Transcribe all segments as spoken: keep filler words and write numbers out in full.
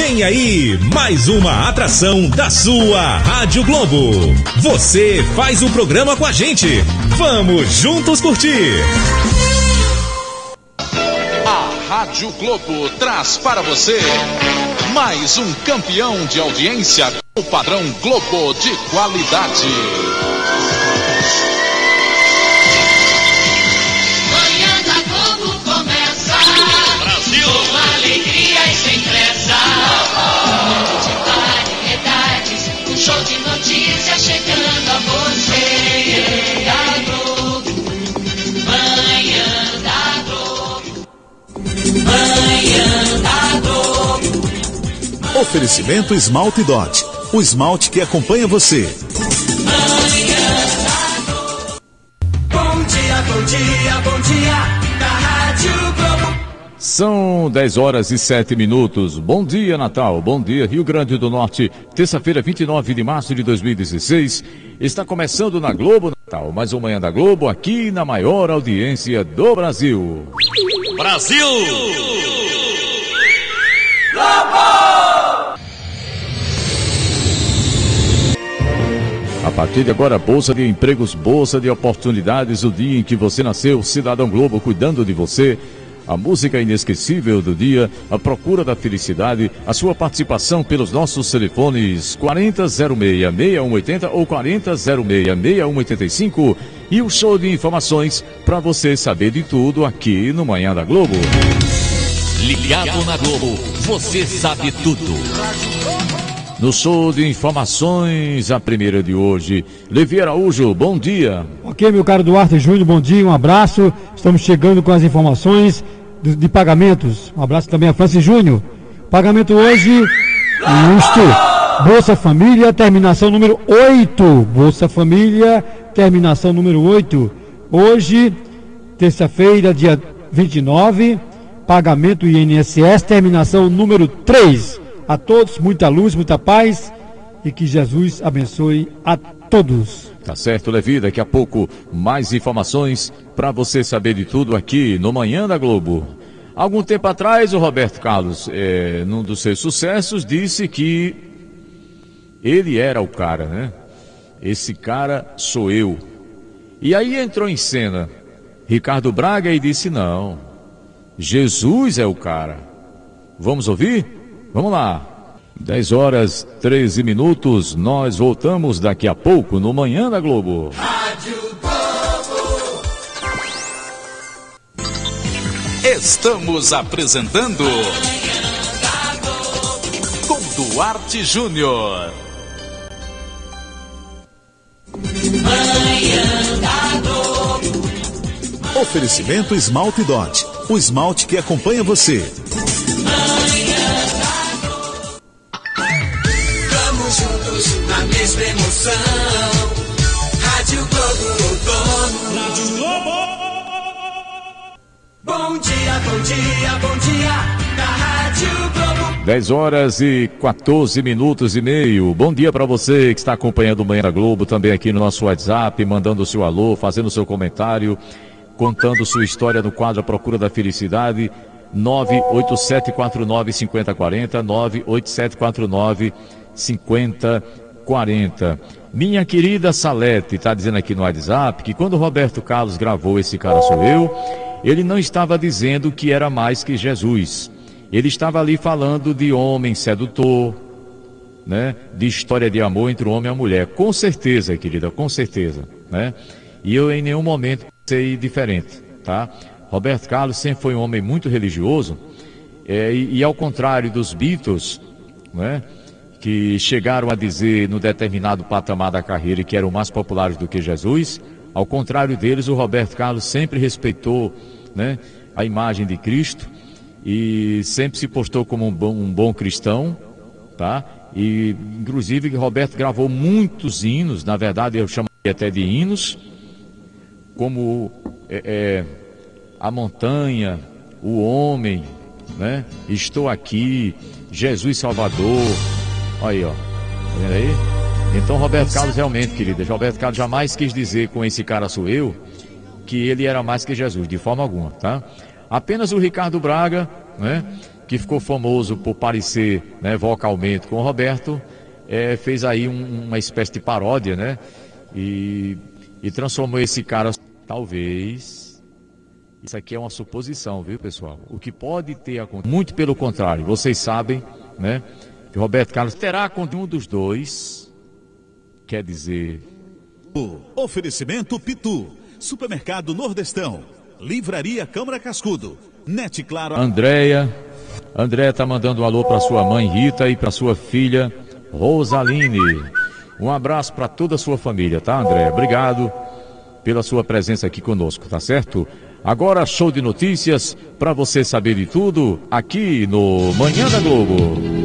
Vem aí, mais uma atração da sua Rádio Globo. Você faz o programa com a gente. Vamos juntos curtir. A Rádio Globo traz para você mais um campeão de audiência com o padrão Globo de qualidade. Manhã da Globo começa. Brasil! Com alegria e sem pressa. Um mundo de variedades. Um show de notícias chegando a você. Da Globo. Manhã da Globo. Manhã da Globo. Oferecimento Esmalte Dot, o esmalte que acompanha você. Bom dia, bom dia, bom dia, da Rádio Globo. São dez horas e sete minutos. Bom dia, Natal. Bom dia, Rio Grande do Norte. Terça-feira, vinte e nove de março de dois mil e dezesseis. Está começando na Globo Natal. Mais uma Manhã da Globo, aqui na maior audiência do Brasil. Brasil! A partir de agora, Bolsa de Empregos, Bolsa de Oportunidades, o dia em que você nasceu, Cidadão Globo cuidando de você. A música inesquecível do dia, a procura da felicidade, a sua participação pelos nossos telefones quarenta zero seis, seis um oito zero ou quarenta zero seis, seis um oito cinco e o show de informações para você saber de tudo aqui no Manhã da Globo. Ligado na Globo, você sabe tudo. No show de informações, a primeira de hoje, Levi Araújo, bom dia. Ok, meu caro Duarte Júnior, bom dia, um abraço. Estamos chegando com as informações de, de pagamentos. Um abraço também a Francis Júnior. Pagamento hoje, isto, Bolsa Família, terminação número oito. Bolsa Família, terminação número oito. Hoje, terça-feira, dia vinte e nove, pagamento I N S S, terminação número três. A todos, muita luz, muita paz e que Jesus abençoe a todos. Tá certo, Levi, daqui a pouco mais informações para você saber de tudo aqui no Manhã da Globo. Algum tempo atrás, o Roberto Carlos, é, num dos seus sucessos, disse que ele era o cara, né? Esse cara sou eu. E aí entrou em cena Ricardo Braga e disse, não, Jesus é o cara. Vamos ouvir? Vamos lá. dez horas, treze minutos, nós voltamos daqui a pouco no Manhã da Globo. Rádio Globo. Estamos apresentando com Duarte Júnior. Manhã da Globo. Oferecimento Esmalte Dot, o esmalte que acompanha você. Na mesma emoção, Rádio Globo outono. Rádio Globo. Bom dia, bom dia, bom dia, da Rádio Globo. dez horas e quatorze minutos e meio. Bom dia para você que está acompanhando o Manhã da Globo, também aqui no nosso WhatsApp, mandando o seu alô, fazendo o seu comentário, contando sua história no quadro A Procura da Felicidade. nove oito sete quatro nove cinco zero quatro zero, nove oito sete quatro nove cinco zero quarenta. Minha querida Salete está dizendo aqui no WhatsApp que quando o Roberto Carlos gravou Esse Cara Sou Eu, ele não estava dizendo que era mais que Jesus. Ele estava ali falando de homem sedutor, né? De história de amor entre o homem e a mulher. Com certeza, querida, com certeza, né? E eu em nenhum momento pensei diferente, tá? Roberto Carlos sempre foi um homem muito religioso, é, e, e ao contrário dos Beatles, né? Que chegaram a dizer no determinado patamar da carreira que eram mais populares do que Jesus, ao contrário deles, o Roberto Carlos sempre respeitou, né, a imagem de Cristo e sempre se postou como um bom, um bom cristão, tá? E inclusive Roberto gravou muitos hinos, na verdade eu chamaria até de hinos, como é, é, A Montanha, O Homem, né? Estou Aqui, Jesus Salvador. Olha aí, ó. Tá vendo aí? Então, Roberto Carlos realmente, querida, Roberto Carlos jamais quis dizer com Esse Cara Sou Eu que ele era mais que Jesus, de forma alguma, tá? Apenas o Ricardo Braga, né? que ficou famoso por parecer, né, vocalmente com o Roberto, é, fez aí um, uma espécie de paródia, né? E, e transformou esse cara, talvez, isso aqui é uma suposição, viu, pessoal? O que pode ter acontecido, muito pelo contrário, vocês sabem, né, que Roberto Carlos terá com um dos dois, quer dizer... Oferecimento Pitu, Supermercado Nordestão, Livraria Câmara Cascudo, Net Claro... Andréia, Andréia tá mandando um alô para sua mãe Rita e para sua filha Rosaline. Um abraço para toda a sua família, tá, Andréia? Obrigado pela sua presença aqui conosco, tá certo? Agora, show de notícias para você saber de tudo aqui no Manhã da Globo.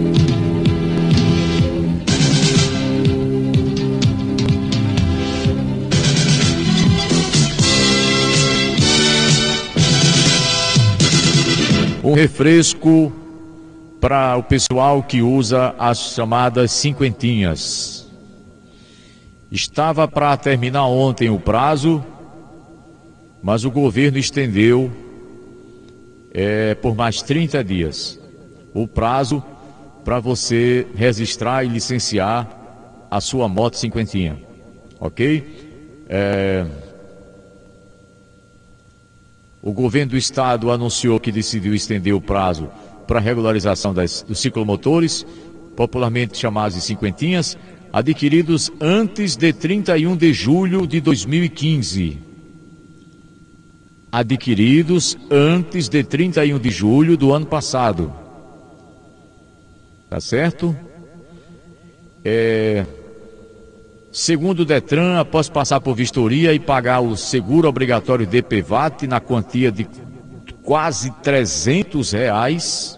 Um refresco para o pessoal que usa as chamadas cinquentinhas. Estava para terminar ontem o prazo, mas o governo estendeu é, por mais trinta dias o prazo para você registrar e licenciar a sua moto cinquentinha, ok? É... O governo do estado anunciou que decidiu estender o prazo para regularização das, dos ciclomotores, popularmente chamados de cinquentinhas, adquiridos antes de trinta e um de julho de dois mil e quinze. Adquiridos antes de trinta e um de julho do ano passado. Tá certo? É... Segundo o Detran, após passar por vistoria e pagar o seguro obrigatório D P V A T na quantia de quase trezentos reais,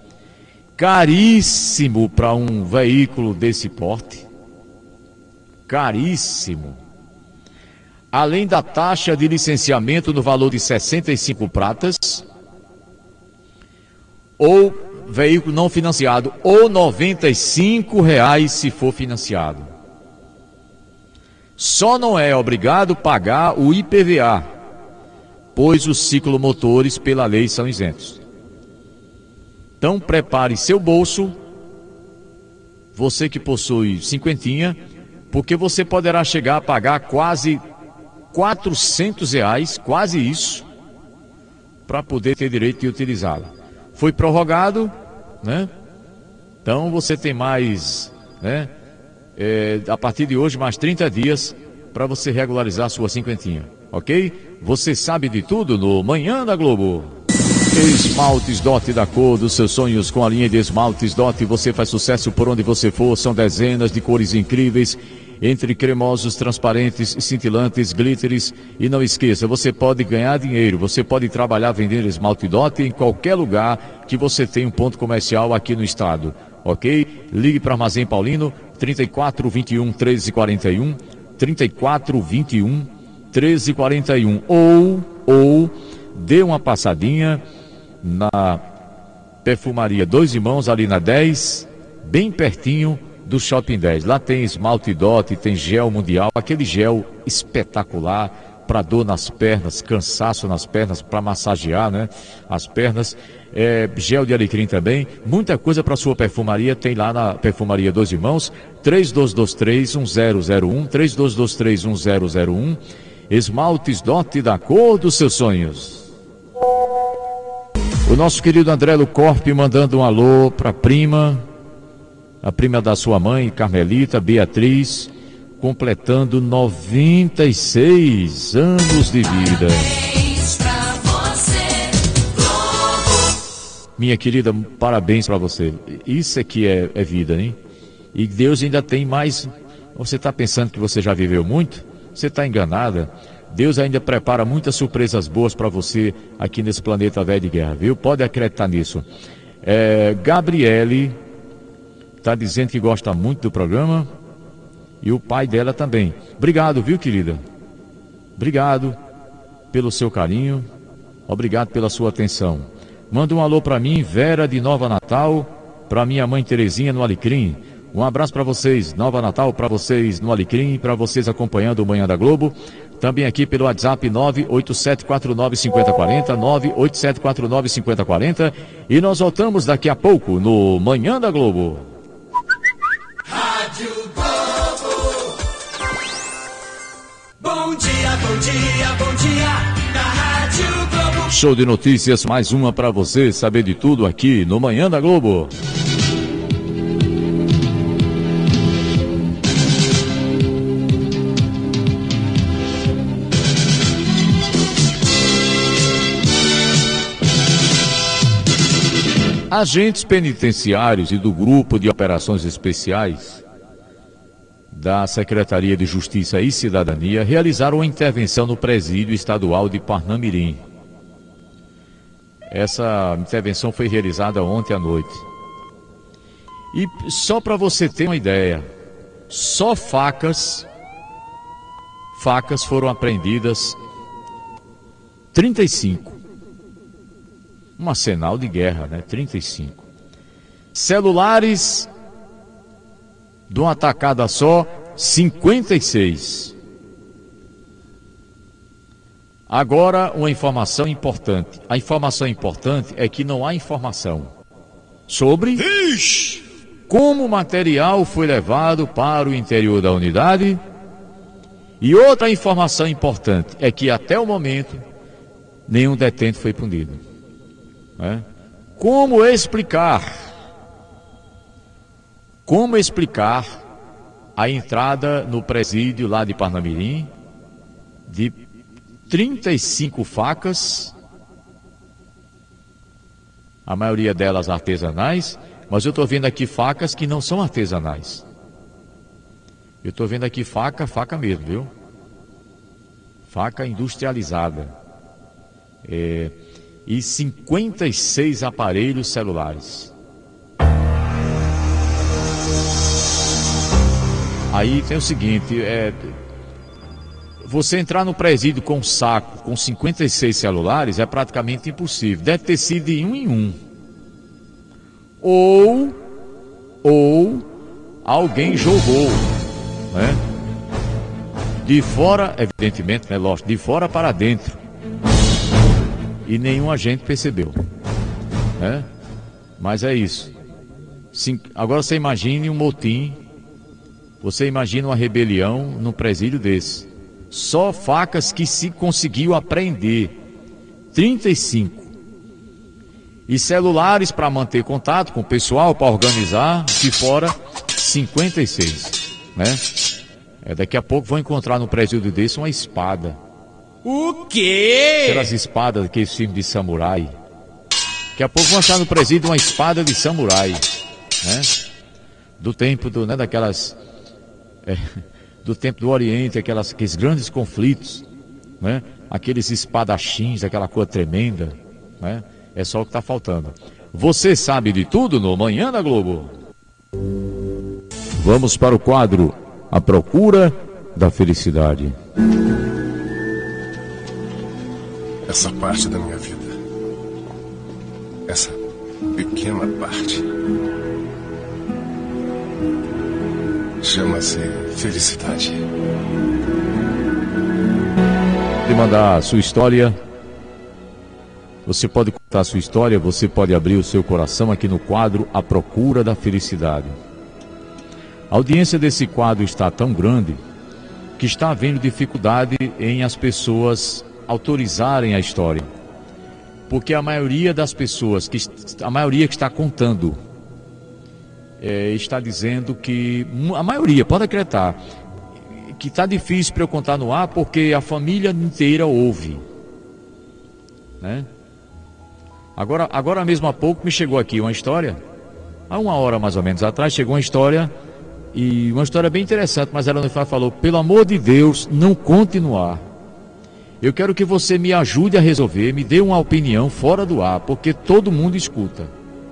caríssimo para um veículo desse porte, caríssimo. Além da taxa de licenciamento no valor de sessenta e cinco pratas, ou veículo não financiado, ou noventa e cinco reais se for financiado. Só não é obrigado a pagar o I P V A, pois os ciclomotores pela lei são isentos. Então prepare seu bolso, você que possui cinquentinha, porque você poderá chegar a pagar quase quatrocentos reais, quase isso, para poder ter direito de utilizá-la. Foi prorrogado, né? Então você tem mais, né? É, a partir de hoje, mais trinta dias para você regularizar a sua cinquentinha, ok? Você sabe de tudo no Manhã da Globo. Esmaltes Dot, da cor dos seus sonhos. Com a linha de esmaltes Dot, você faz sucesso por onde você for. São dezenas de cores incríveis, entre cremosos, transparentes, cintilantes, glitters. E não esqueça, você pode ganhar dinheiro, você pode trabalhar vendendo esmalte Dot em qualquer lugar que você tenha um ponto comercial aqui no estado, ok? Ligue para Armazém Paulino, trinta e quatro, vinte e um, treze, quarenta e um, trinta e quatro, vinte e um, treze, quarenta e um, ou, ou dê uma passadinha na Perfumaria Dois Irmãos, ali na dez, bem pertinho do Shopping dez. Lá tem esmalte Dot, tem gel mundial, aquele gel espetacular para dor nas pernas, cansaço nas pernas, para massagear, né, as pernas. É, gel de alecrim também, muita coisa para sua perfumaria tem lá na Perfumaria Dois Irmãos. Três dois dois três, um zero zero um, três dois dois três, um zero zero um. Esmaltes Dot, da cor dos seus sonhos. O nosso querido André Lucorp mandando um alô para a prima, a prima da sua mãe, Carmelita Beatriz, completando noventa e seis anos de vida. Minha querida, parabéns para você. Isso aqui é, é vida, hein? E Deus ainda tem mais. Você está pensando que você já viveu muito? Você está enganada. Deus ainda prepara muitas surpresas boas para você aqui nesse planeta velho de guerra, viu? Pode acreditar nisso. É, Gabriele está dizendo que gosta muito do programa. E o pai dela também. Obrigado, viu, querida? Obrigado pelo seu carinho. Obrigado pela sua atenção. Manda um alô para mim, Vera de Nova Natal, para minha mãe Terezinha no Alecrim. Um abraço para vocês, Nova Natal, para vocês no Alecrim, para vocês acompanhando o Manhã da Globo. Também aqui pelo WhatsApp nove oito sete quatro nove cinco zero quatro zero, nove oito sete quatro nove cinco zero quatro zero. E nós voltamos daqui a pouco no Manhã da Globo. Rádio Globo. Bom dia, bom dia, bom dia. Na Rádio Globo. Show de notícias, mais uma para você saber de tudo aqui no Manhã da Globo. Agentes penitenciários e do Grupo de Operações Especiais da Secretaria de Justiça e Cidadania realizaram uma intervenção no presídio estadual de Parnamirim. Essa intervenção foi realizada ontem à noite. E só para você ter uma ideia, só facas, facas foram apreendidas trinta e cinco. Um arsenal de guerra, né? trinta e cinco. Celulares, de uma tacada só, cinquenta e seis. Agora, uma informação importante. A informação importante é que não há informação sobre Ixi. como o material foi levado para o interior da unidade. E outra informação importante é que até o momento nenhum detento foi punido. É? Como explicar? Como explicar a entrada no presídio lá de Parnamirim de trinta e cinco facas, a maioria delas artesanais, mas eu estou vendo aqui facas que não são artesanais. Eu estou vendo aqui faca, faca mesmo, viu? Faca industrializada. É... E cinquenta e seis aparelhos celulares. Aí tem o seguinte, é, você entrar no presídio com um saco com cinquenta e seis celulares é praticamente impossível. Deve ter sido de um em um. Ou, ou alguém jogou, né? De fora, evidentemente, né, lógico, de fora para dentro. E nenhum agente percebeu, né? Mas é isso. Sim, agora você imagine um motim, você imagina uma rebelião num presídio desse. Só facas que se conseguiu apreender, trinta e cinco. E celulares para manter contato com o pessoal, para organizar, de fora, cinquenta e seis, né? É, daqui a pouco vão encontrar no presídio desse uma espada. O quê? Aquelas espadas, aqueles filmes de samurai. Daqui a pouco vão achar no presídio uma espada de samurai, né? Do tempo, do, né, daquelas... É, do tempo do Oriente, aquelas, aqueles grandes conflitos, né? Aqueles espadachins, aquela coisa tremenda, né? É só o que está faltando. Você sabe de tudo no Manhã da Globo. Vamos para o quadro A Procura da Felicidade. Essa parte da minha vida, essa pequena parte, chama-se felicidade. De mandar a sua história, você pode contar a sua história, você pode abrir o seu coração aqui no quadro A Procura da Felicidade. A audiência desse quadro está tão grande que está havendo dificuldade em as pessoas autorizarem a história, porque a maioria das pessoas, que a maioria que está contando, é, está dizendo que, a maioria, pode acreditar, que está difícil para eu contar no ar, porque a família inteira ouve, né? Agora, agora mesmo há pouco me chegou aqui uma história, há uma hora mais ou menos atrás, chegou uma história, e uma história bem interessante, mas ela falou, pelo amor de Deus, não conte no ar. Eu quero que você me ajude a resolver, me dê uma opinião fora do ar, porque todo mundo escuta.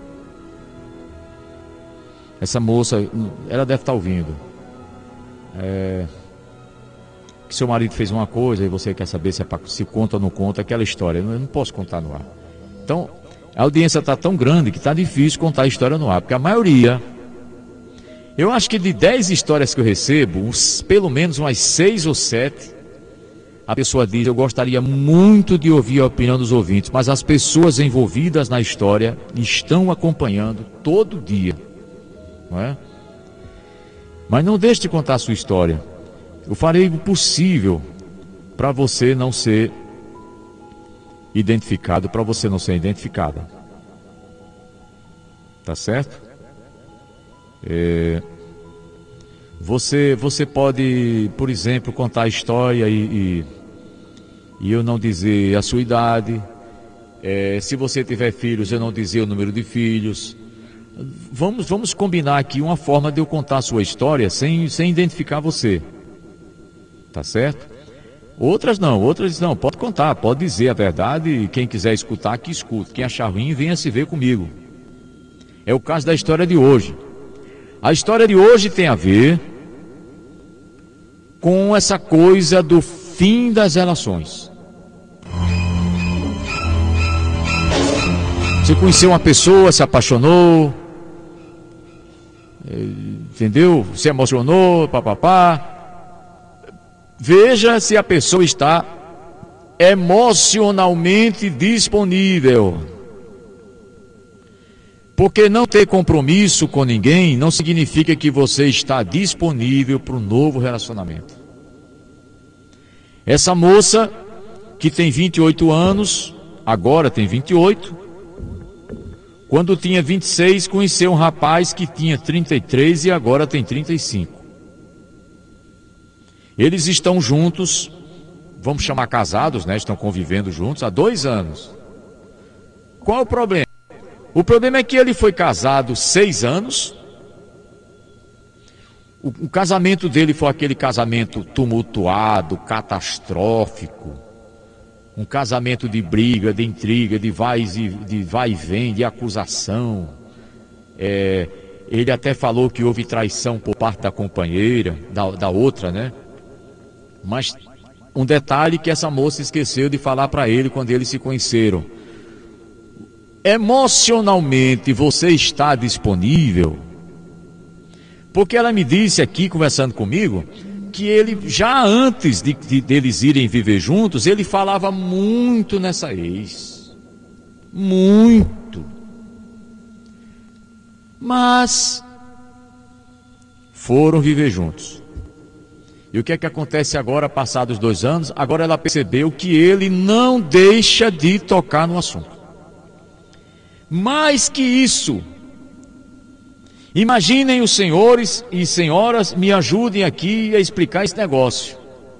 Essa moça, ela deve estar ouvindo. É, que seu marido fez uma coisa e você quer saber se, é pra, se conta ou não conta, aquela história. Eu não posso contar no ar. Então, a audiência está tão grande que está difícil contar a história no ar, porque a maioria Eu acho que de dez histórias que eu recebo, uns, pelo menos umas seis ou sete, a pessoa diz: eu gostaria muito de ouvir a opinião dos ouvintes, mas as pessoas envolvidas na história estão acompanhando todo dia, não é? Mas não deixe de contar a sua história. Eu farei o possível para você não ser identificado, para você não ser identificada. Tá certo? É, você, você pode, por exemplo, contar a história e, e, e eu não dizer a sua idade. É, se você tiver filhos, eu não dizer o número de filhos. Vamos, vamos combinar aqui uma forma de eu contar a sua história sem, sem identificar você. Tá certo? Outras não, outras não, pode contar, pode dizer a verdade, e quem quiser escutar, que escute. Quem achar ruim, venha se ver comigo. É o caso da história de hoje. A história de hoje tem a ver com essa coisa do fim das relações. Você conheceu uma pessoa, se apaixonou, entendeu? Se emocionou, papapá. Veja se a pessoa está emocionalmente disponível. Porque não ter compromisso com ninguém não significa que você está disponível para um novo relacionamento. Essa moça que tem vinte e oito anos, agora tem vinte e oito, quando tinha vinte e seis conheceu um rapaz que tinha trinta e três e agora tem trinta e cinco. Eles estão juntos, vamos chamar casados, né? Estão convivendo juntos há dois anos. Qual o problema? O problema é que ele foi casado seis anos. O, o casamento dele foi aquele casamento tumultuado, catastrófico. Um casamento de briga, de intriga, de vai e, de vai e vem, de acusação. É, ele até falou que houve traição por parte da companheira, da, da outra, né? Mas um detalhe que essa moça esqueceu de falar para ele quando eles se conheceram. Emocionalmente você está disponível? Porque ela me disse aqui, conversando comigo, que ele, já antes de, de, de eles irem viver juntos, ele falava muito nessa ex. Muito. Mas foram viver juntos. E o que é que acontece agora, passados dois anos? Agora ela percebeu que ele não deixa de tocar no assunto. Mais que isso, imaginem os senhores e senhoras, me ajudem aqui a explicar esse negócio.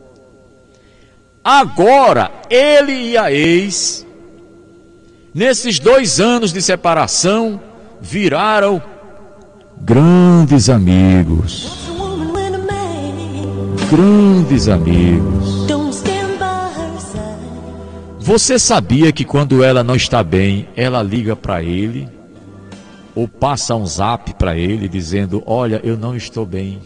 Agora, ele e a ex, nesses dois anos de separação, viraram grandes amigos. Grandes amigos. Você sabia que quando ela não está bem, ela liga para ele ou passa um zap para ele dizendo: olha, eu não estou bem.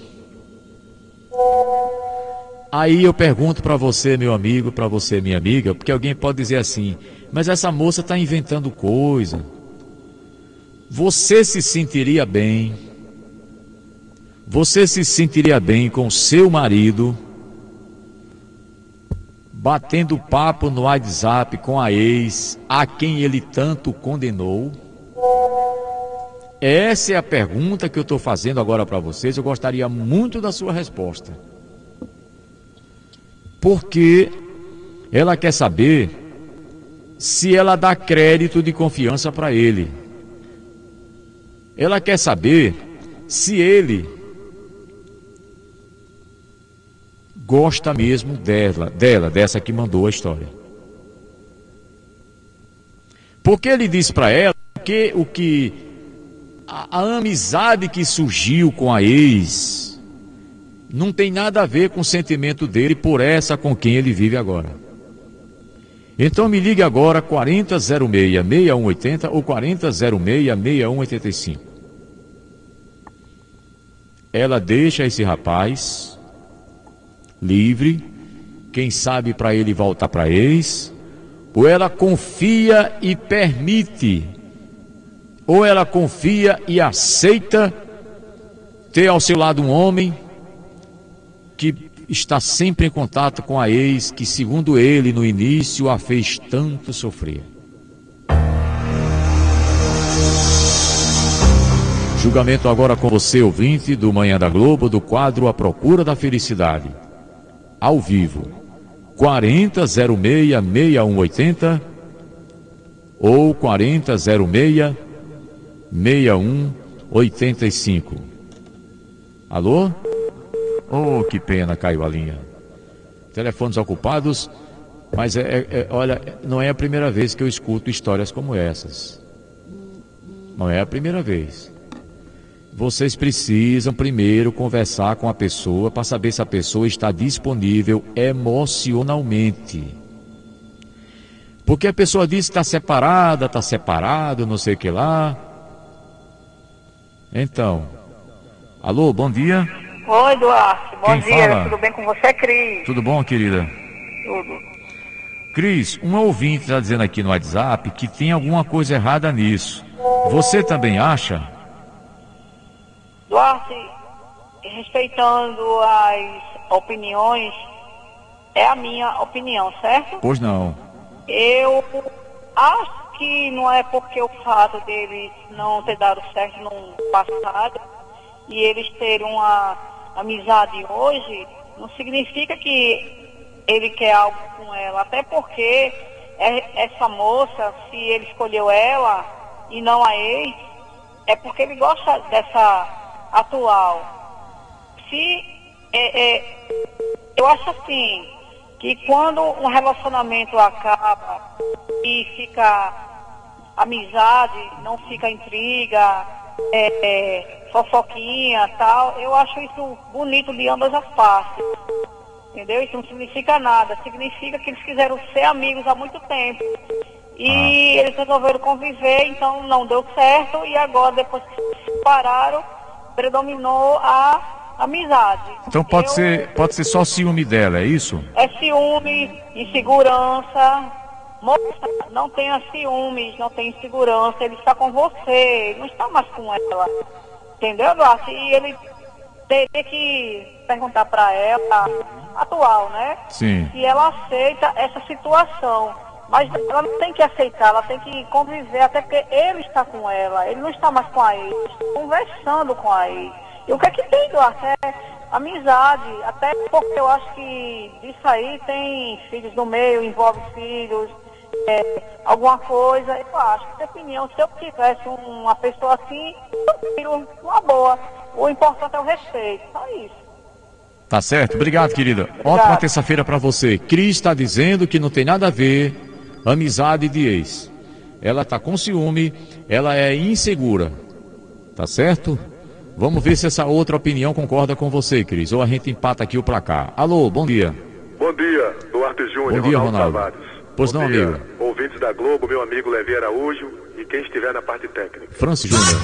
Aí eu pergunto para você, meu amigo, para você, minha amiga, porque alguém pode dizer assim: mas essa moça está inventando coisa. Você se sentiria bem? Você se sentiria bem com o seu marido batendo papo no WhatsApp com a ex, a quem ele tanto condenou? Essa é a pergunta que eu estou fazendo agora para vocês. Eu gostaria muito da sua resposta. Porque ela quer saber se ela dá crédito de confiança para ele. Ela quer saber se ele gosta mesmo dela, dela, dessa que mandou a história. Porque ele disse para ela que o que a, a amizade que surgiu com a ex não tem nada a ver com o sentimento dele por essa com quem ele vive agora. Então me ligue agora, quarenta zero seis, seis um oito zero ou quarenta zero seis, seis um oito cinco. Ela deixa esse rapaz livre, quem sabe para ele voltar para ex, ou ela confia e permite, ou ela confia e aceita ter ao seu lado um homem que está sempre em contato com a ex, que segundo ele no início a fez tanto sofrer. Julgamento agora com você, ouvinte do Manhã da Globo, do quadro A Procura da Felicidade. Ao vivo, quarenta zero seis seis um oito zero ou quarenta zero seis seis um oito cinco. Alô? Oh, que pena, caiu a linha. Telefones ocupados, mas é, é, é, olha, não é a primeira vez que eu escuto histórias como essas. Não é a primeira vez. Vocês precisam primeiro conversar com a pessoa para saber se a pessoa está disponível emocionalmente. Porque a pessoa diz que está separada, está separado, não sei o que lá. Então, alô, bom dia. Oi, Duarte, bom Quem dia, fala? tudo bem com você, Cris? Tudo bom, querida? Tudo. Cris, uma ouvinte está dizendo aqui no WhatsApp que tem alguma coisa errada nisso. Você também acha? Duarte, respeitando as opiniões, é a minha opinião, certo? Pois não. Eu acho que não é porque o fato deles não ter dado certo no passado e eles terem uma amizade hoje, não significa que ele quer algo com ela, até porque essa moça, se ele escolheu ela e não a ex, é porque ele gosta dessa atual. Se é, é, eu acho assim que quando um relacionamento acaba e fica amizade, não fica intriga, é, é, fofoquinha, tal, eu acho isso bonito de ambas as partes. Entendeu? Isso não significa nada. Significa que eles quiseram ser amigos há muito tempo. E ah. eles resolveram conviver, então não deu certo. E agora, depois que se separaram, predominou a amizade. Então pode, Eu, ser, pode ser só ciúme dela, é isso? É ciúme, insegurança. Moça, não tenha ciúmes, não tenha insegurança. Ele está com você, ele não está mais com ela. Entendeu, Duarte? E ele teria que perguntar para ela, atual, né? Sim. Se ela aceita essa situação. Mas ela não tem que aceitar, ela tem que conviver, até porque ele está com ela, ele não está mais com a ex, conversando com a ex. E o que é que tem, Duarte? É amizade, até porque eu acho que disso aí tem filhos no meio, envolve filhos, é, alguma coisa. Eu acho que, na opinião, se eu tivesse uma pessoa assim, eu tiro uma boa. O importante é o respeito, só isso. Tá certo? Obrigado, querida. Obrigado. Ótima terça-feira para você. Cris está dizendo que não tem nada a ver amizade de ex. Ela está com ciúme, ela é insegura. Tá certo? Vamos ver se essa outra opinião concorda com você, Cris. Ou a gente empata aqui o placar. Alô, bom dia. Bom dia, Duarte Júnior. Bom dia, Ronaldo. Ronaldo. Pois bom não, dia, amigo. Ouvintes da Globo, meu amigo Levi Araújo e quem estiver na parte técnica. Francis Júnior.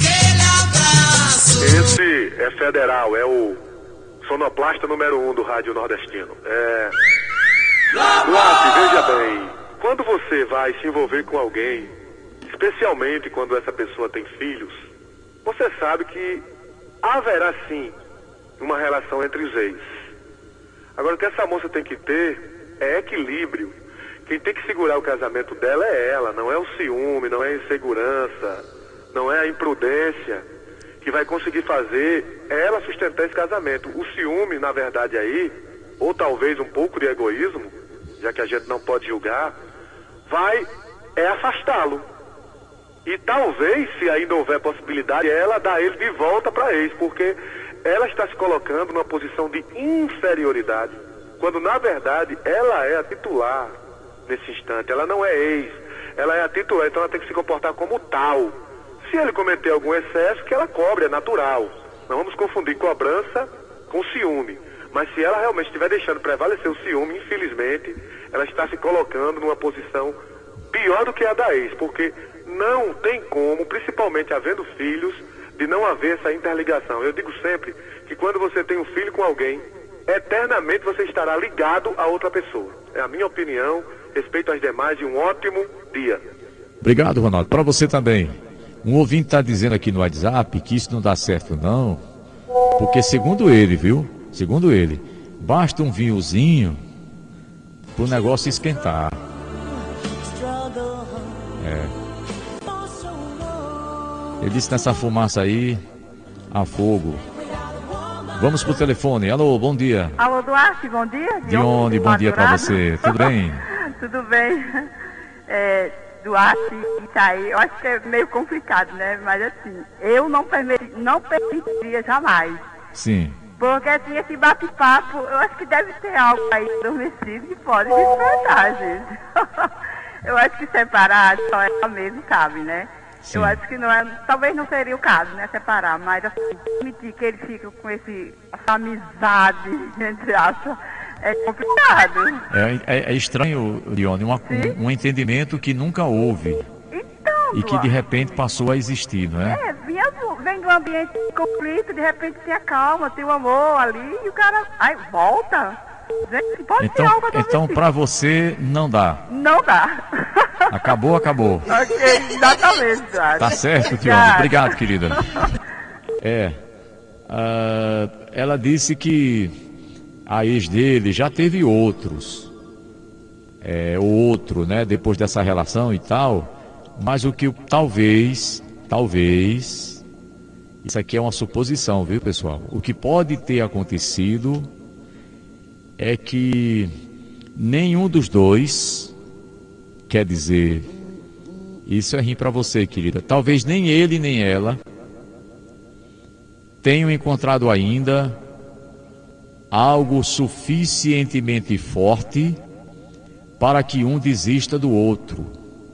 Esse é federal, é o sonoplasta número um do rádio nordestino. É... Duarte, veja bem, quando você vai se envolver com alguém, especialmente quando essa pessoa tem filhos, você sabe que haverá sim uma relação entre os ex. Agora, o que essa moça tem que ter é equilíbrio. Quem tem que segurar o casamento dela é ela, não é o ciúme, não é a insegurança, não é a imprudência que vai conseguir fazer ela sustentar esse casamento. O ciúme, na verdade, aí, ou talvez um pouco de egoísmo, já que a gente não pode julgar, vai é afastá-lo. E talvez, se ainda houver possibilidade, ela dar ele de volta para ex, porque ela está se colocando numa posição de inferioridade, quando na verdade ela é a titular nesse instante, ela não é ex, ela é a titular, então ela tem que se comportar como tal. Se ele cometer algum excesso, que ela cobre, é natural. Não vamos confundir cobrança com ciúme. Mas se ela realmente estiver deixando prevalecer o ciúme, infelizmente, ela está se colocando numa posição pior do que a da ex, porque não tem como, principalmente havendo filhos, de não haver essa interligação. Eu digo sempre que quando você tem um filho com alguém, eternamente você estará ligado a outra pessoa. É a minha opinião, respeito às demais, e um ótimo dia. Obrigado, Ronaldo. Para você também. Um ouvinte está dizendo aqui no WhatsApp que isso não dá certo, não. Porque segundo ele, viu? Segundo ele, basta um vinhozinho pro negócio esquentar. É. Ele disse nessa fumaça aí, a fogo. Vamos pro telefone. Alô, bom dia. Alô, Duarte, bom dia. Dione, bom dia pra você. Tudo bem? Tudo bem. É, Duarte, isso aí, eu acho que é meio complicado, né? Mas assim, eu não, permiti, não permitiria jamais. Sim. Porque assim, esse bate-papo, eu acho que deve ter algo aí adormecido que pode despertar, gente. Eu acho que separar só ela mesmo cabe, né? Sim. Eu acho que não é, talvez não seria o caso, né, separar, mas assim, permitir que ele fique com esse, essa amizade, entre aspas, é complicado. É, é, é estranho, Dione, um, um, um entendimento que nunca houve. Então, e que de repente passou a existir, não é? É, vinha, vem de um ambiente de conflito, de repente tem a calma, tem o amor ali, e o cara, aí volta. Gente, pode então, ser algo então para você não dá. Não dá. Acabou, acabou. Ok, exatamente, Eduardo. Tá certo, Dione. Obrigado, querida. É. Uh, ela disse que a ex dele já teve outros. É, outro, né? Depois dessa relação e tal. Mas o que talvez, talvez, isso aqui é uma suposição, viu, pessoal? O que pode ter acontecido é que nenhum dos dois, quer dizer, isso é ruim para você, querida, talvez nem ele nem ela tenham encontrado ainda algo suficientemente forte para que um desista do outro.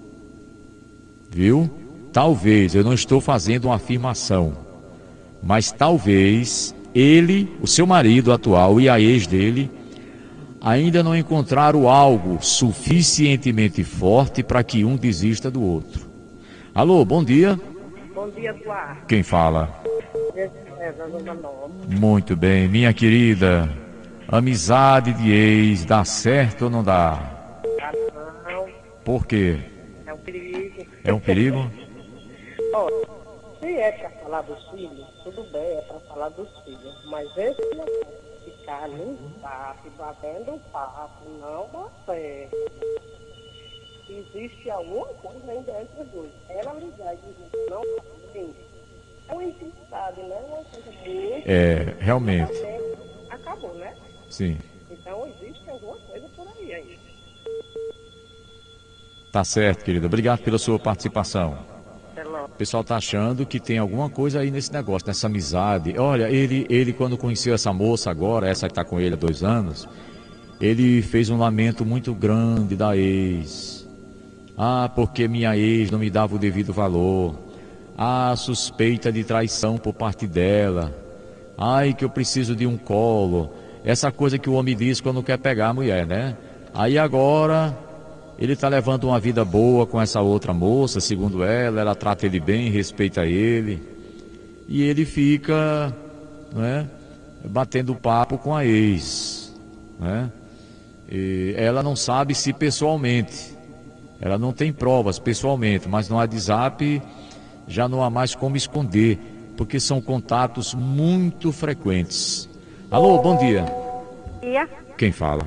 Viu? Talvez, eu não estou fazendo uma afirmação, mas talvez ele, o seu marido atual e a ex dele, ainda não encontraram algo suficientemente forte para que um desista do outro. Alô, bom dia. Bom dia, Duarte. Quem fala? É, da Zona Nova. Muito bem, minha querida. Amizade de ex, dá certo ou não dá? Ah, não. Por quê? É um perigo. É um perigo? Olha, se é para falar dos filhos, tudo bem, é para falar dos filhos. Mas esse negócio de ficar no papo, batendo papo, não dá certo. Existe alguma coisa ainda entre os dois. Ela ligar e dizer não, assim, é uma intimidade, né? Uma coisa muito... É, realmente. Acabou, né? Sim. Então existe alguma coisa por aí ainda. Tá certo, querida. Obrigado pela sua participação. O pessoal tá achando que tem alguma coisa aí nesse negócio, nessa amizade. Olha, ele, ele quando conheceu essa moça agora, essa que tá com ele há dois anos, ele fez um lamento muito grande da ex. Ah, porque minha ex não me dava o devido valor. Ah, suspeita de traição por parte dela. Ai, que eu preciso de um colo. Essa coisa que o homem diz quando quer pegar a mulher, né? Aí agora... ele está levando uma vida boa com essa outra moça, segundo ela, ela trata ele bem, respeita ele. E ele fica, né, batendo papo com a ex. Né? E ela não sabe se pessoalmente, ela não tem provas pessoalmente, mas no WhatsApp já não há mais como esconder, porque são contatos muito frequentes. Alô, bom dia. Bom dia. Quem fala?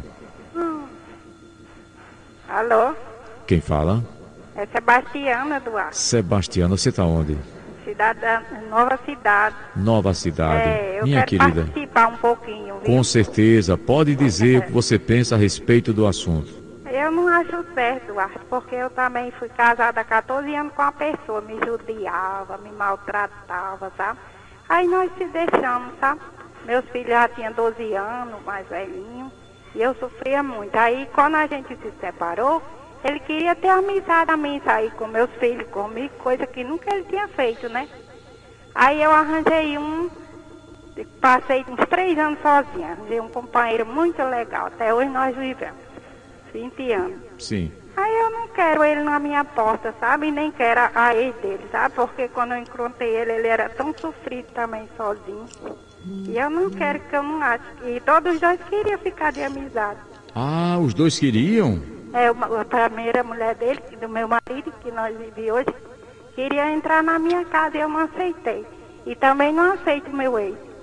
Alô? Quem fala? É Sebastiana, Duarte. Sebastiana, você está onde? Cidade da Nova Cidade. Nova Cidade. É, eu Minha quero querida. participar um pouquinho, viu? Com certeza, pode dizer o que você pensa a respeito do assunto. Eu não acho certo, Duarte, porque eu também fui casada há quatorze anos com uma pessoa, me judiava, me maltratava, sabe? Aí nós se deixamos, sabe? Meus filhos já tinham doze anos, mais velhinho. E eu sofria muito. Aí, quando a gente se separou, ele queria ter amizade a mim, sair com meus filhos, comigo, coisa que nunca ele tinha feito, né? Aí eu arranjei um, passei uns três anos sozinha, arranjei um companheiro muito legal. Até hoje nós vivemos, vinte anos. Sim. Aí eu não quero ele na minha porta, sabe? E nem quero a, a ex dele, sabe? Porque quando eu encontrei ele, ele era tão sofrido também sozinho. E eu não quero, que eu não acho. E todos os dois queriam ficar de amizade. Ah, os dois queriam? É, uma, a primeira mulher dele, do meu marido, que nós vivemos hoje, queria entrar na minha casa e eu não aceitei. E também não aceito o meu ex.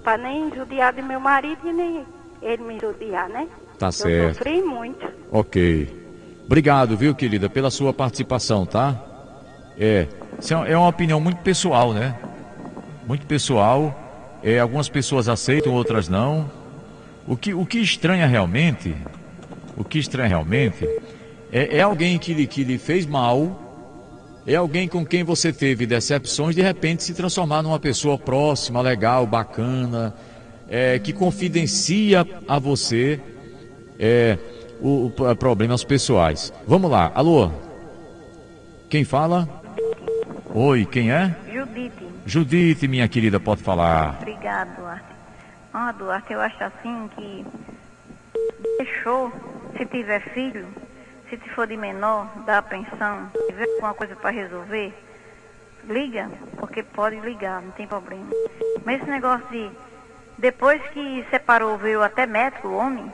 para nem judiar do meu marido e nem ele me judiar, né? Tá Eu certo. sofri muito. Ok. Obrigado, viu, querida, pela sua participação, tá? É, isso é uma opinião muito pessoal, né? Muito pessoal. É, algumas pessoas aceitam, outras não. O que, o que estranha realmente, o que estranha realmente, é, é alguém que lhe, que lhe fez mal, é alguém com quem você teve decepções, de repente se transformar numa pessoa próxima, legal, bacana, é, que confidencia a você é, o, o, problemas pessoais. Vamos lá, alô? Quem fala? Oi, quem é? Judite. Judite, minha querida, pode falar. Obrigada, Duarte. Ah, Duarte, eu acho assim que deixou, se tiver filho, se for de menor, dá a pensão, se tiver alguma coisa para resolver, liga, porque pode ligar, não tem problema. Mas esse negócio de, depois que separou, veio até médico, o homem,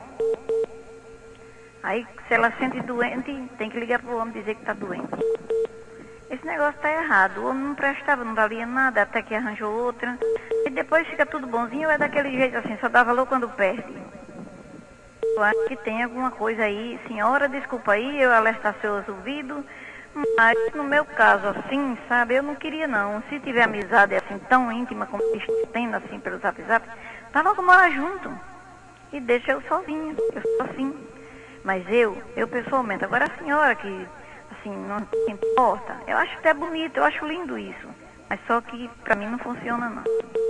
aí se ela sente doente, tem que ligar pro homem dizer que tá doente. Esse negócio tá errado, o homem não prestava, não valia nada, até que arranjou outra. E depois fica tudo bonzinho, é daquele jeito assim, só dá valor quando perde. Eu acho que tem alguma coisa aí, senhora, desculpa aí, eu alertar seus ouvidos, mas no meu caso assim, sabe, eu não queria não. Se tiver amizade assim tão íntima como eles têm assim pelo zap zap, tá logo morar junto. E deixa eu sozinha, eu sou assim. Mas eu, eu pessoalmente, agora a senhora que assim, não importa, eu acho até bonito, eu acho lindo isso. Mas só que pra mim não funciona não.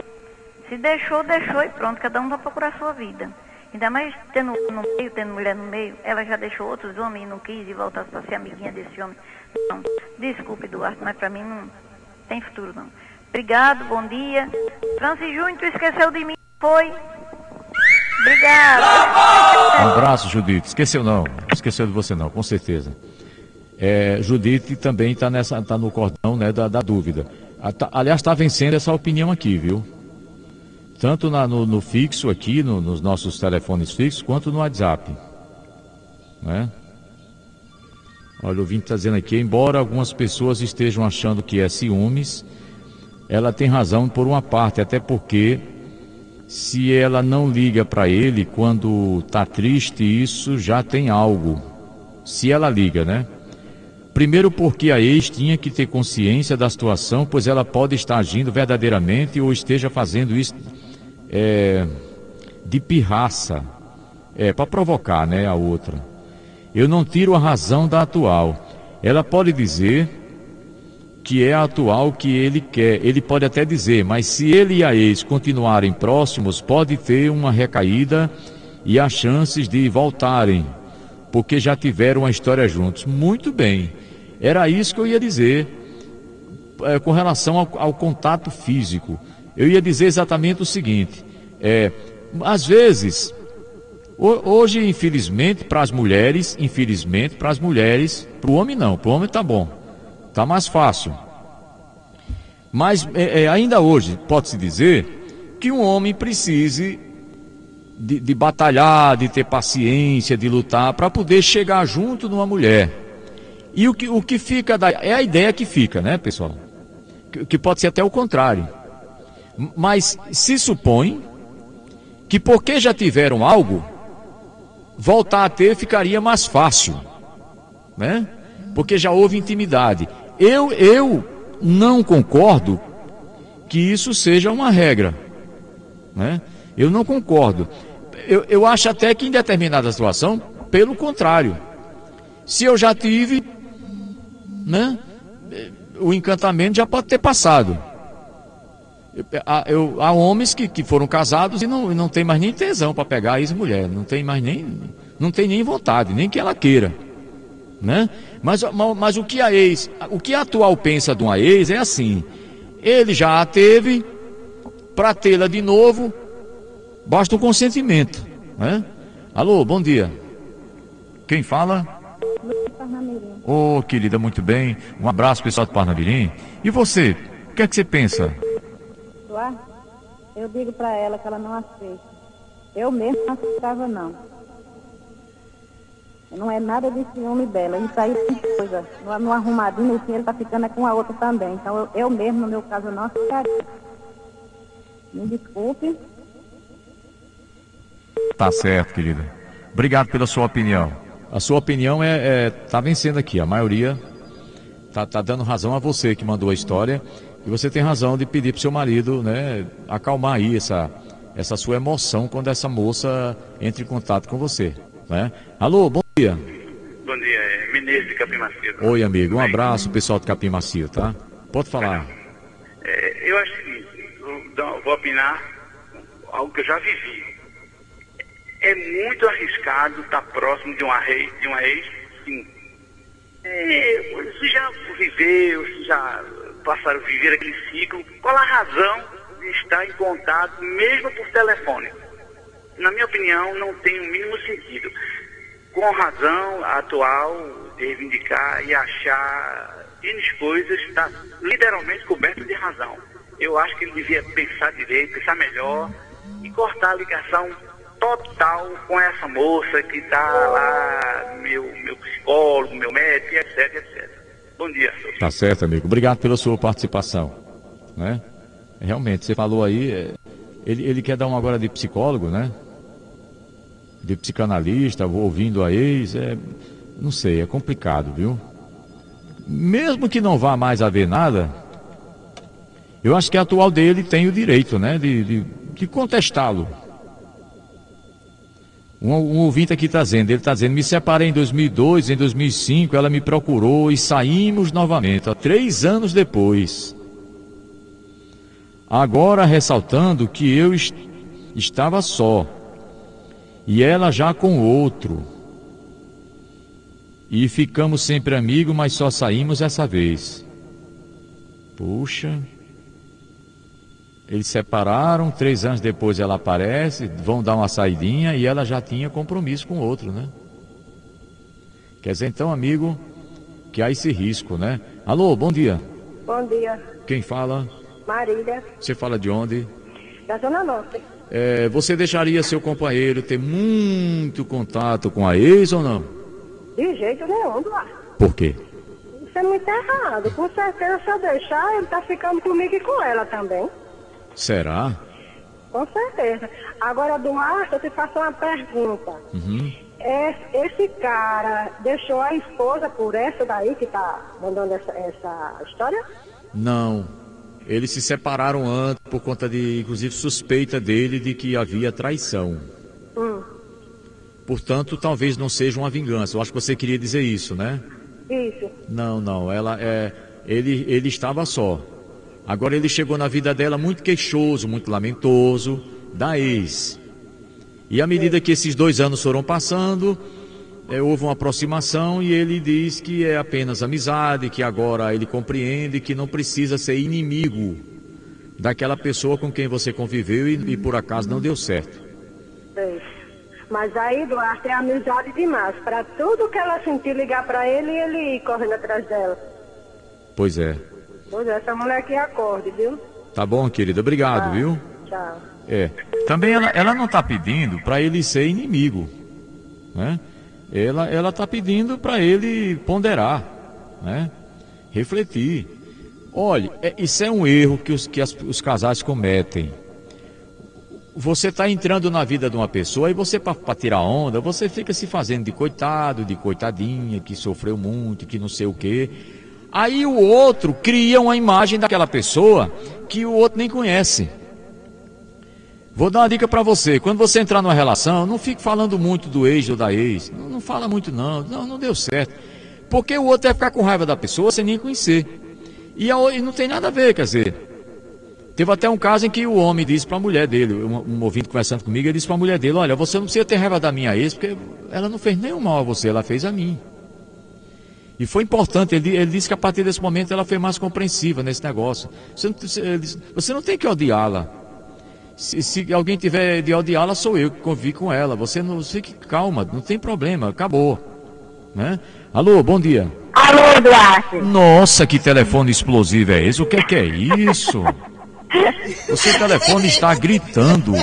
Se deixou, deixou e pronto, cada um vai procurar a sua vida. Ainda mais tendo no meio, tendo mulher no meio, ela já deixou outros homens e não quis e voltasse para ser amiguinha desse homem. Não, desculpe, Eduardo, mas pra mim não tem futuro não. Obrigado, bom dia. Francis Júnior, tu esqueceu de mim, foi? Obrigado. Um abraço, Judite. Esqueceu não, esqueceu de você não, com certeza. É, Judite também está nessa, tá no cordão, né, da, da dúvida. A, tá, aliás, está vencendo essa opinião aqui, viu? Tanto na, no, no fixo aqui, no, nos nossos telefones fixos, quanto no WhatsApp. Né? Olha, o ouvinte está dizendo aqui, embora algumas pessoas estejam achando que é ciúmes, ela tem razão por uma parte, até porque se ela não liga para ele quando está triste, isso já tem algo. Se ela liga, né? Primeiro porque a ex tinha que ter consciência da situação, pois ela pode estar agindo verdadeiramente ou esteja fazendo isso é, de pirraça, é, para provocar, né, a outra. Eu não tiro a razão da atual. Ela pode dizer que é a atual que ele quer, ele pode até dizer, mas se ele e a ex continuarem próximos, pode ter uma recaída e há chances de voltarem, porque já tiveram uma história juntos. Muito bem, era isso que eu ia dizer, é, com relação ao, ao contato físico. Eu ia dizer exatamente o seguinte, é, às vezes, hoje infelizmente para as mulheres, infelizmente para as mulheres, para o homem não, para o homem tá bom, tá mais fácil. Mas é, é, ainda hoje pode-se dizer que um homem precise De, de batalhar, de ter paciência, de lutar, para poder chegar junto numa mulher. E o que, o que fica, da, é a ideia que fica, né, pessoal? Que, que pode ser até o contrário. Mas se supõe que porque já tiveram algo, voltar a ter ficaria mais fácil, né? Porque já houve intimidade. Eu, eu não concordo que isso seja uma regra, né? Eu não concordo. Eu, eu acho até que em determinada situação, pelo contrário, se eu já tive, né, o encantamento já pode ter passado. Eu, eu, há homens que, que foram casados e não, não tem mais nem tesão para pegar a ex-mulher, não tem mais nem, não tem nem vontade, nem que ela queira, né? Mas, mas, mas o que a ex, o que a atual pensa de uma ex é assim, ele já a teve, para tê-la de novo, basta o consentimento, né? Alô, bom dia. Quem fala? Ô, oh, querida, muito bem. Um abraço, pessoal do Parnamirim. E você, o que é que você pensa? Eu digo para ela que ela não aceita. Eu mesmo não aceitava, não. Não é nada de ciúme dela. Isso aí tem coisa. No, no arrumadinho, assim, ele tá ficando com a outra também. Então, eu, eu mesmo, no meu caso, eu não aceitaria. Me desculpe. Tá certo, querida. Obrigado pela sua opinião. A sua opinião é, é tá vencendo aqui. A maioria tá, tá dando razão a você que mandou a história. E você tem razão de pedir pro seu marido, né, acalmar aí essa, essa sua emoção quando essa moça entra em contato com você, né? Alô, bom dia. Bom dia, é Menezes de Capim Macio. Oi, amigo. Um abraço, pessoal de Capim Macio, tá? Pode falar. É, eu acho que vou, vou opinar algo que eu já vivi. É muito arriscado estar próximo de uma ex, de uma ex, sim. É, você já viveu, você já passaram a viver aquele ciclo. Qual a razão de estar em contato, mesmo por telefone? Na minha opinião, não tem o mínimo sentido. Com razão atual de reivindicar e achar N coisas, está literalmente coberto de razão. Eu acho que ele devia pensar direito, pensar melhor e cortar a ligação total com essa moça que está lá, meu, meu psicólogo, meu médico, etc, etcétera. Bom dia, senhor. Tá certo, amigo. Obrigado pela sua participação, né? Realmente, você falou aí, é, ele, ele quer dar uma agora de psicólogo, né? De psicanalista, ouvindo a ex, é, não sei, é complicado, viu? Mesmo que não vá mais haver nada, eu acho que a atual dele tem o direito, né, de, de, de contestá-lo. Um, um ouvinte aqui está dizendo, ele está dizendo, me separei em dois mil e dois, em dois mil e cinco, ela me procurou e saímos novamente, ó, três anos depois. Agora ressaltando que eu est estava só, e ela já com outro. E ficamos sempre amigos, mas só saímos essa vez. Puxa. Eles separaram, três anos depois ela aparece, vão dar uma saidinha e ela já tinha compromisso com outro, né? Quer dizer, então, amigo, que há esse risco, né? Alô, bom dia. Bom dia. Quem fala? Marília. Você fala de onde? Da Zona Norte. É, você deixaria seu companheiro ter muito contato com a ex ou não? De jeito nenhum, Duarte. Por quê? Isso é muito errado. Com certeza, se eu deixar, ele tá ficando comigo e com ela também. Será? Com certeza. Agora, Duarte, eu te faço uma pergunta. Uhum. É, esse cara deixou a esposa por essa daí que tá mandando essa, essa história? Não. Eles se separaram antes por conta de, inclusive, suspeita dele de que havia traição. Hum. Portanto, talvez não seja uma vingança. Eu acho que você queria dizer isso, né? Isso. Não, não. Ela é, ele, ele estava só. Agora ele chegou na vida dela muito queixoso, muito lamentoso, da ex. E à medida que esses dois anos foram passando, é, houve uma aproximação e ele diz que é apenas amizade, que agora ele compreende que não precisa ser inimigo daquela pessoa com quem você conviveu e, e por acaso não deu certo. Sim. Mas aí, Duarte, é amizade demais. Para tudo que ela sentir ligar para ele, ele ir correndo atrás dela. Pois é. Pois é, essa mulher aqui acorde, viu? Tá bom, querida. Obrigado, Tchau. viu? Tchau. É. Também ela, ela não está pedindo para ele ser inimigo, né? Ela ela está pedindo para ele ponderar, né? Refletir. Olha, é, isso é um erro que os, que as, os casais cometem. Você está entrando na vida de uma pessoa e você, para tirar onda, você fica se fazendo de coitado, de coitadinha, que sofreu muito, que não sei o quê. Aí o outro cria uma imagem daquela pessoa que o outro nem conhece. Vou dar uma dica para você. Quando você entrar numa relação, não fique falando muito do ex ou da ex. Não, não fala muito não. Não, não deu certo. Porque o outro vai ficar com raiva da pessoa sem nem conhecer. E, a, e não tem nada a ver, quer dizer. Teve até um caso em que o homem disse para a mulher dele, um, um ouvinte conversando comigo, ele disse para a mulher dele, olha, você não precisa ter raiva da minha ex, porque ela não fez nenhum mal a você, ela fez a mim. E foi importante, ele, ele disse que a partir desse momento ela foi mais compreensiva nesse negócio. Você não, disse, você não tem que odiá-la. Se, se alguém tiver de odiá-la, sou eu que convivi com ela. Você não fique calma, não tem problema, acabou. Né? Alô, bom dia. Alô, Eduardo. Nossa, que telefone explosivo é esse? O que é que é isso? O seu telefone está gritando.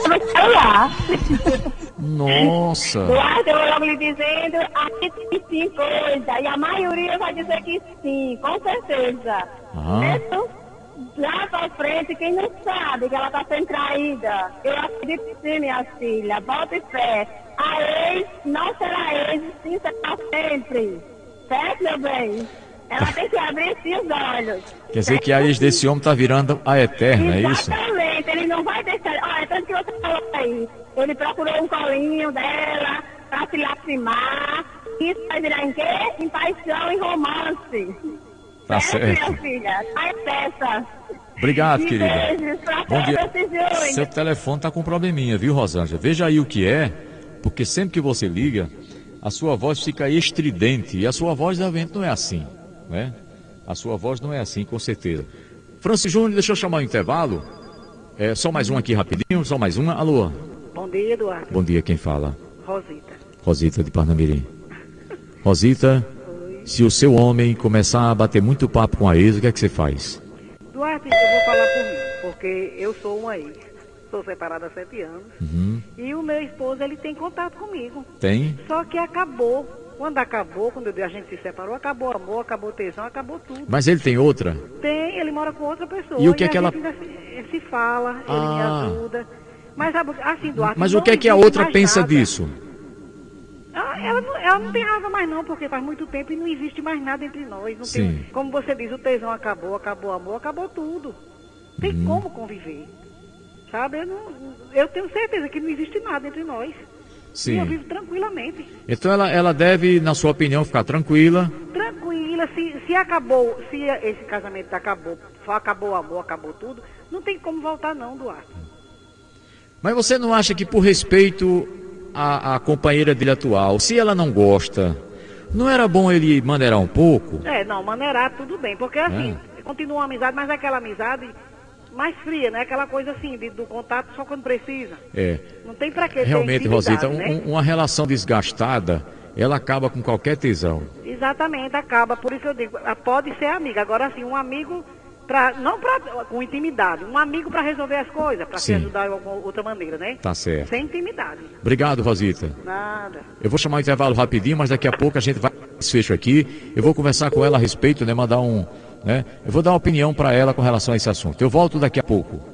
Nossa. Eduardo, eu vou logo lhe dizendo, aqui tem sim coisa, e a maioria vai dizer que sim, com certeza. Ah. Certo? lá pra frente, quem não sabe que ela tá sendo traída? Eu acredito sim, minha filha. Bota fé. A ex não será ex, sim será sempre. Certo, meu bem? Ela tem que abrir sim os olhos. Quer dizer que a ex desse homem tá virando a eterna, é isso? Exatamente, ele não vai deixar. Olha, tanto que você falou aí. Ele procurou um colinho dela pra se lastimar. Isso vai virar em quê? Em paixão e romance. Tá certo, certo. minha filha? Sai peça. Obrigado, E querida. beijos pra Bom dia. Francis Júnior. Seu telefone tá com probleminha, viu, Rosângela? Veja aí o que é, porque sempre que você liga, a sua voz fica estridente. E a sua voz, realmente, não é assim, né? A sua voz não é assim, com certeza. Francis Júnior, deixa eu chamar o intervalo. É, só mais um aqui rapidinho, só mais uma. Alô? Bom dia, Eduardo. Bom dia, quem fala? Rosita. Rosita de Parnamirim. Rosita, se o seu homem começar a bater muito papo com a ex, o que é que você faz? Duarte, eu vou falar por mim, porque eu sou uma ex. Sou separada há sete anos. Uhum. E o meu esposo, ele tem contato comigo. Tem? Só que acabou. Quando acabou, quando a gente se separou, acabou o amor, acabou o tesão, acabou tudo. Mas ele tem outra? Tem, ele mora com outra pessoa. E o que é a que ela- gente ainda se, se fala, ele Ah. me ajuda. Mas sabe, assim, Duarte, Mas não o que é que a existe outra mais pensa nada. disso? Ela, ela não, ela não tem raiva mais não, porque faz muito tempo e não existe mais nada entre nós. Não Sim. tem, como você diz, o tesão acabou, acabou o amor, acabou tudo. Não tem Uhum. como conviver. Sabe? Eu, não, eu tenho certeza que não existe nada entre nós. Sim. E eu vivo tranquilamente. Então ela, ela deve, na sua opinião, ficar tranquila. Tranquila, se, se acabou, se esse casamento acabou, acabou o amor, acabou tudo, não tem como voltar não, Duarte. Mas você não acha que por respeito à, à companheira dele atual, se ela não gosta, não era bom ele maneirar um pouco? É, não, maneirar tudo bem, porque assim, continua uma amizade, mas é aquela amizade mais fria, né? Aquela coisa assim, de, do contato só quando precisa. É. Não tem pra quê ter Realmente, intimidade, Rosita, um- né? um- uma relação desgastada, ela acaba com qualquer tesão. Exatamente, acaba. Por isso eu digo, ah, pode ser amiga. Agora, assim, um amigo, pra, não pra, com intimidade, um amigo para resolver as coisas, para se Sim. ajudar de alguma outra maneira, né? Tá certo. Sem intimidade. Obrigado, Rosita. Nada. Eu vou chamar o intervalo rapidinho, mas daqui a pouco a gente vai desfecho aqui. Eu vou conversar com ela a respeito, né? Mandar um. Né? Eu vou dar uma opinião para ela com relação a esse assunto. Eu volto daqui a pouco.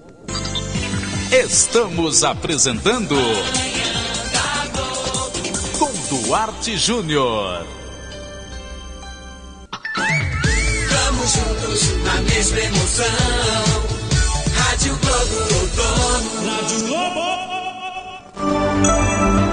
Estamos apresentando com Duarte Júnior. Vamos juntos na mesma emoção. Rádio Globo Outono. Rádio Globo.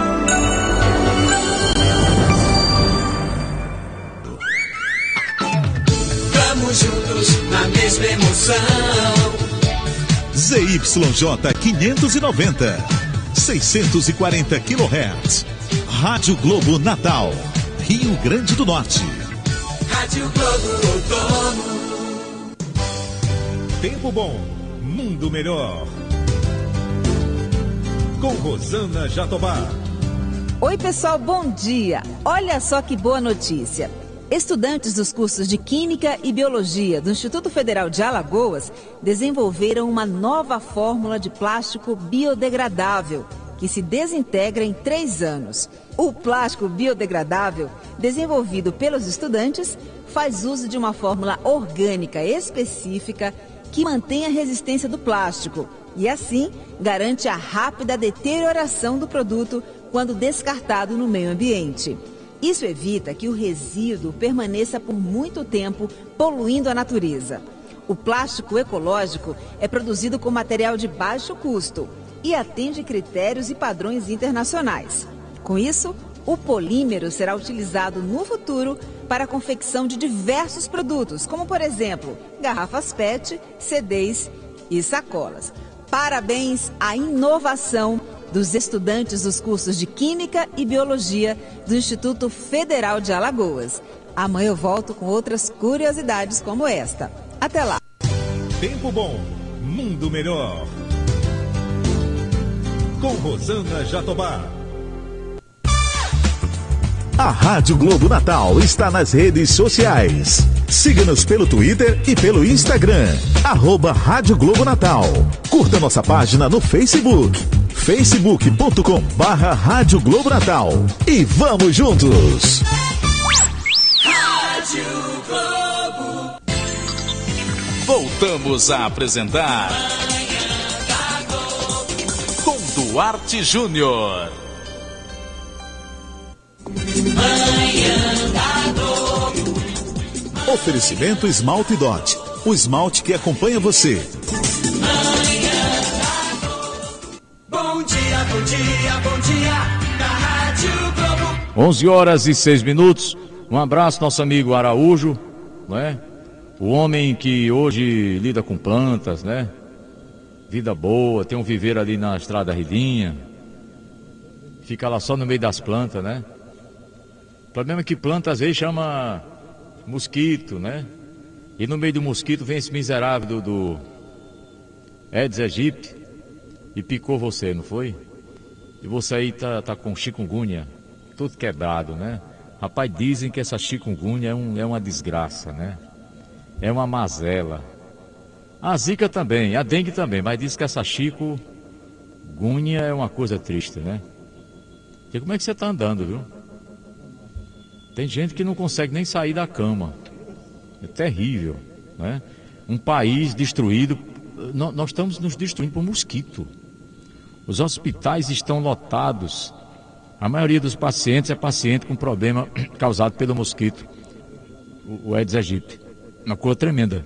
Vamos juntos na mesma emoção. Z Y J quinhentos e noventa, seiscentos e quarenta quilohertz. Rádio Globo Natal, Rio Grande do Norte. Rádio Globo Outono. Tempo bom, mundo melhor. Com Rosana Jatobá. Oi, pessoal, bom dia. Olha só que boa notícia. Estudantes dos cursos de Química e Biologia do Instituto Federal de Alagoas desenvolveram uma nova fórmula de plástico biodegradável que se desintegra em três anos. O plástico biodegradável, desenvolvido pelos estudantes, faz uso de uma fórmula orgânica específica que mantém a resistência do plástico e, assim, garante a rápida deterioração do produto quando descartado no meio ambiente. Isso evita que o resíduo permaneça por muito tempo poluindo a natureza. O plástico ecológico é produzido com material de baixo custo e atende critérios e padrões internacionais. Com isso, o polímero será utilizado no futuro para a confecção de diversos produtos, como, por exemplo, garrafas P E T, C Ds e sacolas. Parabéns à inovação dos estudantes dos cursos de Química e Biologia do Instituto Federal de Alagoas. Amanhã eu volto com outras curiosidades como esta. Até lá! Tempo bom, mundo melhor. Com Rosana Jatobá. A Rádio Globo Natal está nas redes sociais. Siga-nos pelo Twitter e pelo Instagram. Arroba Rádio Globo Natal. Curta nossa página no Facebook. facebook ponto com barra Rádio Globo Natal. E vamos juntos! Rádio Globo. Voltamos Voltamos a apresentar com Duarte Júnior. Oferecimento Esmalte Dot, o esmalte que acompanha você. Bom dia, bom dia, bom dia, da Rádio Globo. onze horas e seis minutos. Um abraço, nosso amigo Araújo, não é? O homem que hoje lida com plantas, né? Vida boa, tem um viveiro ali na Estrada Ridinha. Fica lá só no meio das plantas, né? O problema é que planta às vezes chama mosquito, né? E no meio do mosquito vem esse miserável do, do Aedes aegypti e picou você, não foi? E você aí tá, tá com chikungunya, tudo quebrado, né? Rapaz, dizem que essa chikungunya é, um, é uma desgraça, né? É uma mazela. A zika também, a dengue também, mas diz que essa chikungunya é uma coisa triste, né? E como é que você tá andando, viu? Tem gente que não consegue nem sair da cama. É terrível, né? Um país destruído, nós estamos nos destruindo por mosquito. Os hospitais estão lotados. A maioria dos pacientes é paciente com problema causado pelo mosquito, o Aedes aegypti. Uma coisa tremenda.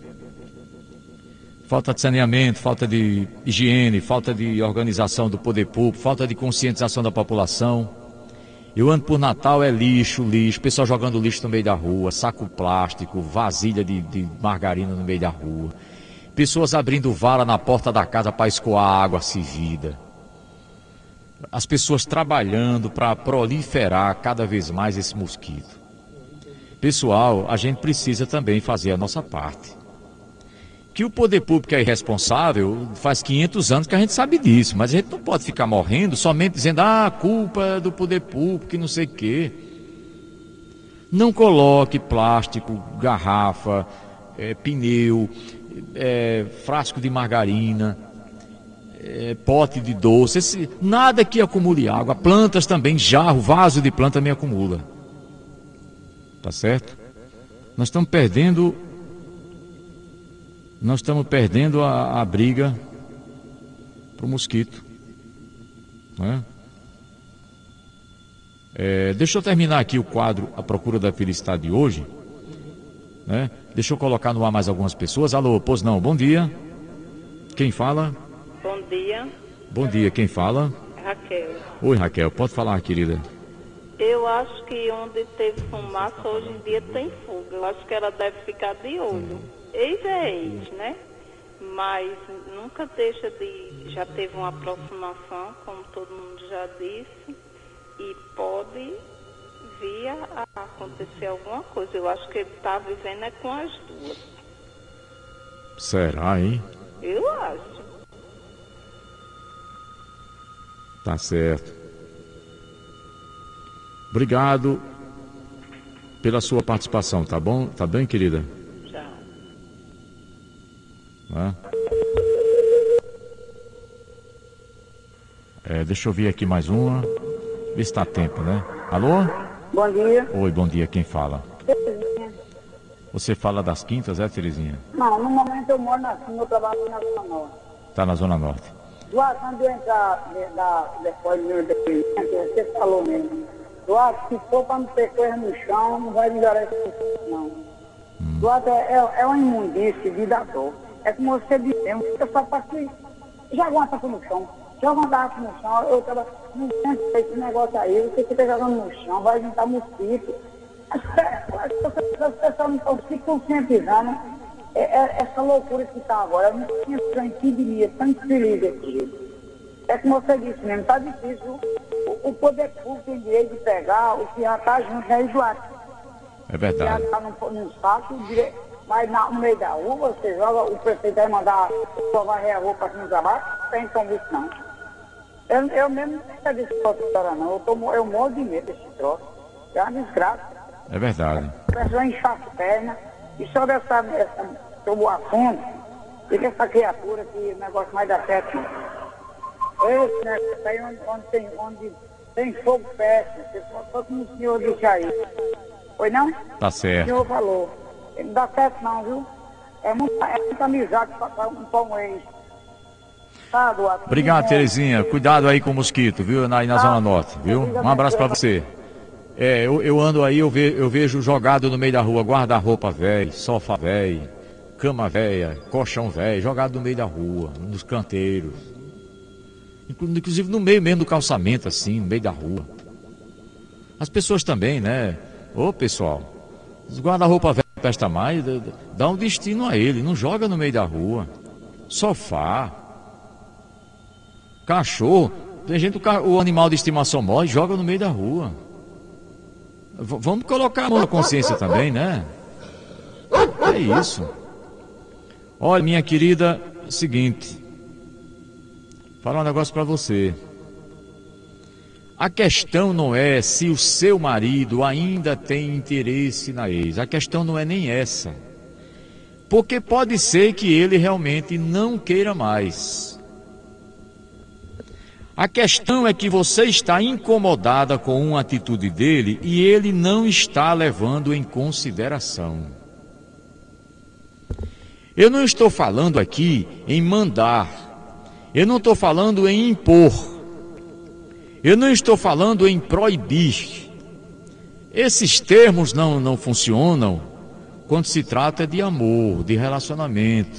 Falta de saneamento, falta de higiene, falta de organização do poder público, falta de conscientização da população. Eu ando por Natal, é lixo, lixo, pessoal jogando lixo no meio da rua, saco plástico, vasilha de, de margarina no meio da rua. Pessoas abrindo vala na porta da casa para escoar água servida. As pessoas trabalhando para proliferar cada vez mais esse mosquito. Pessoal, a gente precisa também fazer a nossa parte. Que o poder público é irresponsável, faz quinhentos anos que a gente sabe disso, mas a gente não pode ficar morrendo somente dizendo, ah, a culpa é do poder público e não sei o quê. Não coloque plástico, garrafa, é, pneu, é, frasco de margarina, é, pote de doce, esse, nada que acumule água. Plantas também, jarro, vaso de planta também acumula. Tá certo? Nós estamos perdendo, nós estamos perdendo a, a briga para o mosquito. Não é? É, deixa eu terminar aqui o quadro A Procura da Felicidade de hoje. Né? Deixa eu colocar no ar mais algumas pessoas. Alô, pois não, bom dia. Quem fala? Bom dia. Bom dia, quem fala? Raquel. Oi, Raquel, pode falar, querida. Eu acho que onde teve fumaça, hoje em dia tem fuga. Eu acho que ela deve ficar de olho. Ex é ex, né? Mas nunca deixa de... Já teve uma aproximação, como todo mundo já disse, e pode vir a acontecer alguma coisa. Eu acho que ele está vivendo é com as duas. Será, hein? Eu acho. Tá certo. Obrigado pela sua participação, tá bom? Tá bem, querida? Tchau. É? É, deixa eu ver aqui mais uma. Vê se tá tempo, né? Alô? Bom dia. Oi, bom dia, quem fala? Terezinha. Você fala das Quintas, é, Terezinha? Não, no momento eu moro na, no meu trabalho na Zona Norte. Tá na Zona Norte. Duarte, quando eu entrar da, depois do meu depoimento, você falou mesmo. Duarte, se for para não ter coisa no chão, não vai melhorar isso não. Hum. Duarte, é, é, é uma imundície de dar dor. É como você disse, eu só passei, joga uma taça no chão, joga uma taça no chão, eu tava, não tem esse negócio aí, você fica jogando no chão, vai juntar mosquito. As pessoas não estão se conscientizando, é, é, essa loucura que está agora, eu não tinha tranquilidade, tanto feliz aqui. É como você disse mesmo, está difícil. O, o poder público tem direito de pegar o que já está junto, né, Eduardo? É verdade. Já está num saco, mas na, no meio da rua, você joga, o prefeito vai mandar varrer a rua para cima da baixo, não tem como isso não. Eu, eu mesmo não tenho desse história não, eu, tô, eu morro de medo desse troço. É uma desgraça. É verdade. A pessoa incha as pernas, e só dessa, essa, sobre o assunto, fica essa criatura que o negócio mais dá certo não. Esse negócio aí onde, onde, tem, onde tem fogo perto, só como o senhor disse aí. Foi não? Tá certo. O senhor falou. Não dá certo não, viu? É muita, é muita amizade para um ex. Tá, Duarte? Obrigado, É, Terezinha. Cuidado aí com o mosquito, viu? Aí na Zona Norte, viu? Um abraço pra você. É, eu, eu ando aí, eu, ve, eu vejo jogado no meio da rua, guarda-roupa velho, sofá velho, cama velha, colchão velho, jogado no meio da rua, nos canteiros. Inclusive no meio mesmo do calçamento, assim, no meio da rua. As pessoas também, né? Ô, pessoal, os guarda-roupa velho não presta mais, dá um destino a ele, não joga no meio da rua. Sofá, cachorro, tem gente, o, o animal de estimação morre, joga no meio da rua. V vamos colocar a mão na consciência também, né? É isso. Olha, minha querida, é o seguinte, falar um negócio para você. A questão não é se o seu marido ainda tem interesse na ex. A questão não é nem essa. Porque pode ser que ele realmente não queira mais. A questão é que você está incomodada com uma atitude dele e ele não está levando em consideração. Eu não estou falando aqui em mandar. Eu não estou falando em impor. Eu não estou falando em proibir. Esses termos não, não funcionam quando se trata de amor, de relacionamento.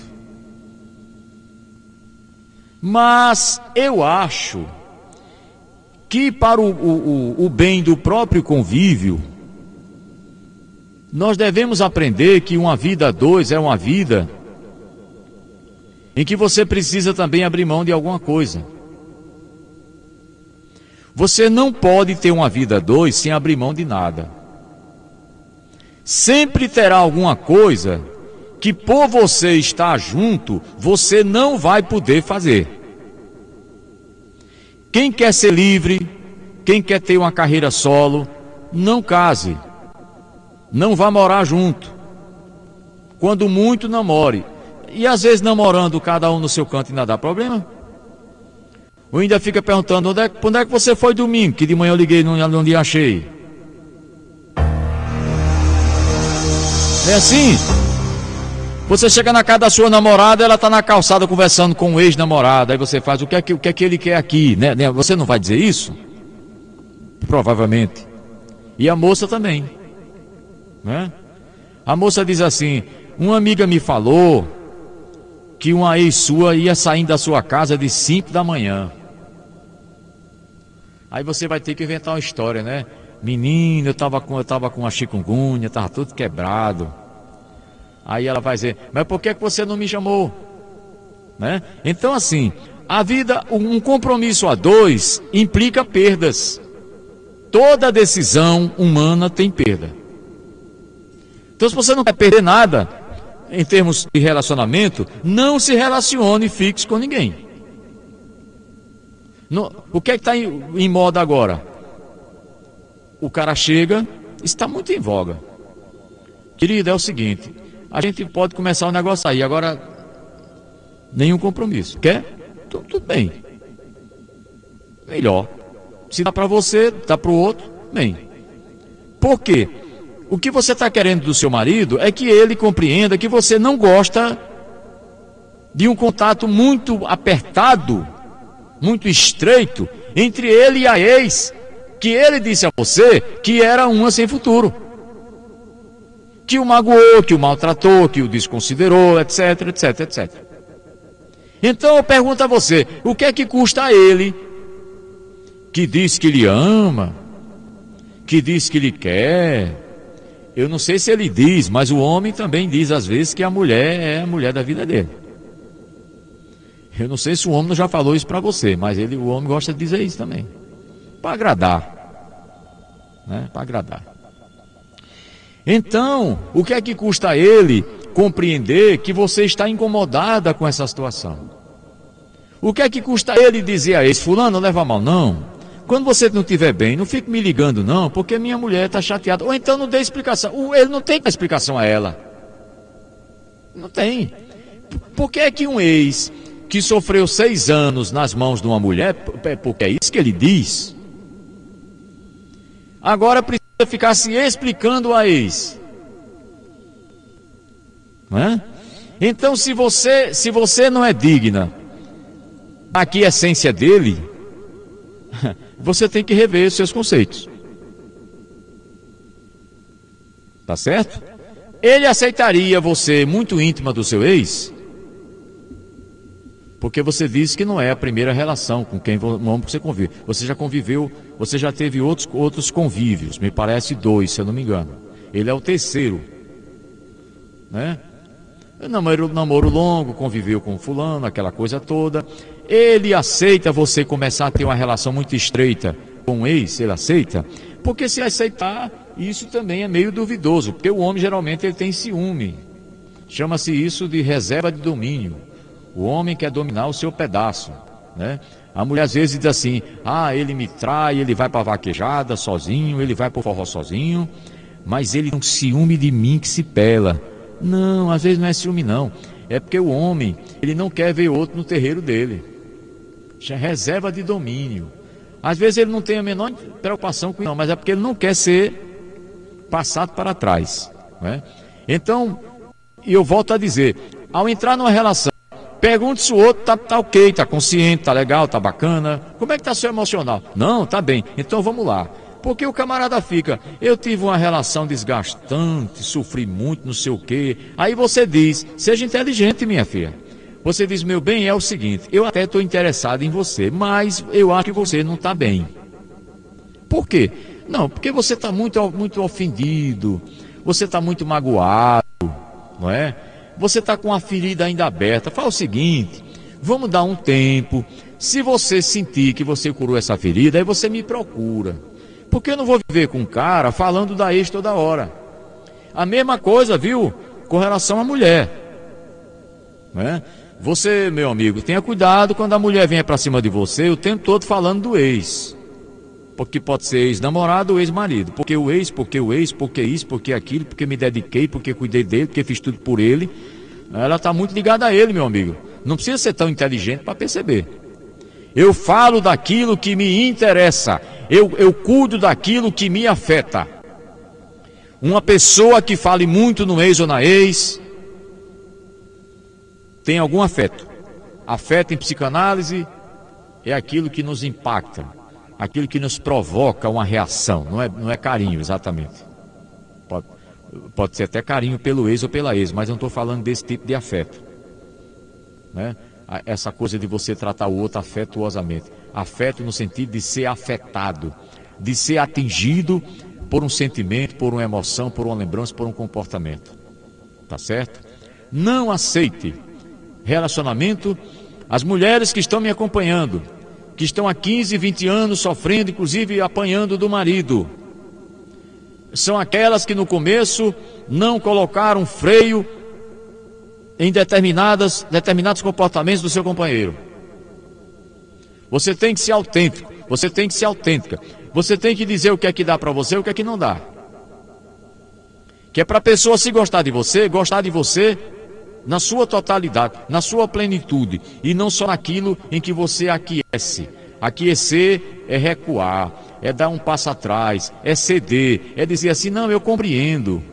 Mas eu acho que para o, o, o bem do próprio convívio, nós devemos aprender que uma vida a dois é uma vida em que você precisa também abrir mão de alguma coisa. Você não pode ter uma vida a dois sem abrir mão de nada. Sempre terá alguma coisa que por você estar junto, você não vai poder fazer. Quem quer ser livre, quem quer ter uma carreira solo, não case. Não vá morar junto. Quando muito, namore. E às vezes namorando cada um no seu canto e não dá problema. Ou ainda fica perguntando, onde é, onde é que você foi domingo? Que de manhã eu liguei, não, não lhe achei. É assim. Você chega na casa da sua namorada, ela está na calçada conversando com o ex-namorado. Aí você faz, o que é que, o que é que ele quer aqui? Né? Você não vai dizer isso? Provavelmente. E a moça também. Né? A moça diz assim, uma amiga me falou que uma ex sua ia saindo da sua casa de cinco da manhã. Aí você vai ter que inventar uma história, né? Menino, eu estava com, eu tava com uma chikungunya, estava tudo quebrado. Aí ela vai dizer, mas por que você não me chamou? Né? Então assim, a vida, um compromisso a dois implica perdas. Toda decisão humana tem perda. Então se você não quer perder nada, em termos de relacionamento, não se relacione fixo com ninguém. No, o que é que está em, em moda agora? O cara chega, está muito em voga. Querida, é o seguinte, a gente pode começar o negócio aí, agora nenhum compromisso. Quer? Tudo, tudo bem. Melhor. Se dá para você, dá para o outro, bem. Por quê? O que você está querendo do seu marido é que ele compreenda que você não gosta de um contato muito apertado, muito estreito, entre ele e a ex, que ele disse a você que era uma sem futuro. Que o magoou, que o maltratou, que o desconsiderou, etc, etc, etcétera. Então eu pergunto a você, o que é que custa a ele, que diz que lhe ama, que diz que lhe quer? Eu não sei se ele diz, mas o homem também diz às vezes que a mulher é a mulher da vida dele. Eu não sei se o homem não já falou isso para você, mas ele, o homem gosta de dizer isso também. Para agradar. Né? Para agradar. Então, o que é que custa a ele compreender que você está incomodada com essa situação? O que é que custa a ele dizer a esse, fulano, não leva mal, não. Quando você não estiver bem, não fique me ligando, não, porque minha mulher está chateada. Ou então não dê explicação. Ele não tem explicação a ela. Não tem. Por que é que um ex que sofreu seis anos nas mãos de uma mulher, porque é isso que ele diz, agora precisa ficar se explicando a ex? Não é? Então, se você, se você não é digna da aquiescência dele, você tem que rever os seus conceitos. Tá certo? Ele aceitaria você muito íntima do seu ex? Porque você disse que não é a primeira relação com quem um homem que você convive. Você já conviveu, você já teve outros, outros convívios, me parece dois, se eu não me engano. Ele é o terceiro, né? Namoro, namoro longo, conviveu com fulano, aquela coisa toda. Ele aceita você começar a ter uma relação muito estreita com o ex, ele aceita? Porque se aceitar, isso também é meio duvidoso, porque o homem geralmente ele tem ciúme. Chama-se isso de reserva de domínio. O homem quer dominar o seu pedaço, né? A mulher às vezes diz assim, ah, ele me trai, ele vai para vaquejada sozinho, ele vai para o forró sozinho, mas ele tem um ciúme de mim que se pela. Não, às vezes não é ciúme não, é porque o homem, ele não quer ver outro no terreiro dele. É reserva de domínio. Às vezes ele não tem a menor preocupação com isso, não, mas é porque ele não quer ser passado para trás, né? Então, eu volto a dizer, ao entrar numa relação, pergunte se o outro tá, tá ok, tá consciente, tá legal, tá bacana. Como é que tá seu emocional? Não, tá bem. Então vamos lá. Porque o camarada fica, eu tive uma relação desgastante, sofri muito, não sei o quê. Aí você diz, seja inteligente, minha filha. Você diz, meu bem, é o seguinte, eu até estou interessado em você, mas eu acho que você não está bem. Por quê? Não, porque você está muito, muito ofendido, você está muito magoado, não é? Você está com a ferida ainda aberta. Fala o seguinte, vamos dar um tempo. Se você sentir que você curou essa ferida, aí você me procura. Porque eu não vou viver com um cara falando da ex toda hora. A mesma coisa, viu, com relação à mulher, né? Você, meu amigo, tenha cuidado quando a mulher vem para cima de você o tempo todo falando do ex. Porque pode ser ex-namorado ou ex-marido. Porque o ex, porque o ex, porque isso, porque aquilo, porque me dediquei, porque cuidei dele, porque fiz tudo por ele. Ela está muito ligada a ele, meu amigo. Não precisa ser tão inteligente para perceber. Eu falo daquilo que me interessa. Eu, eu cuido daquilo que me afeta. Uma pessoa que fale muito no ex ou na ex tem algum afeto. Afeto em psicanálise é aquilo que nos impacta, aquilo que nos provoca uma reação. Não é, não é carinho, exatamente. Pode, pode ser até carinho pelo ex ou pela ex, mas eu não estou falando desse tipo de afeto, né? Essa coisa de você tratar o outro afetuosamente. Afeto no sentido de ser afetado, de ser atingido por um sentimento, por uma emoção, por uma lembrança, por um comportamento. Tá certo? Não aceite relacionamento. As mulheres que estão me acompanhando, que estão há quinze, vinte anos sofrendo, inclusive apanhando do marido, são aquelas que no começo não colocaram freio em determinadas, determinados comportamentos do seu companheiro. Você tem que ser autêntico, você tem que ser autêntica, você tem que dizer o que é que dá para você e o que é que não dá. Que é para a pessoa se gostar de você, gostar de você na sua totalidade, na sua plenitude, e não só naquilo em que você aquece. Aquecer é recuar, é dar um passo atrás, é ceder, é dizer assim, não, eu compreendo.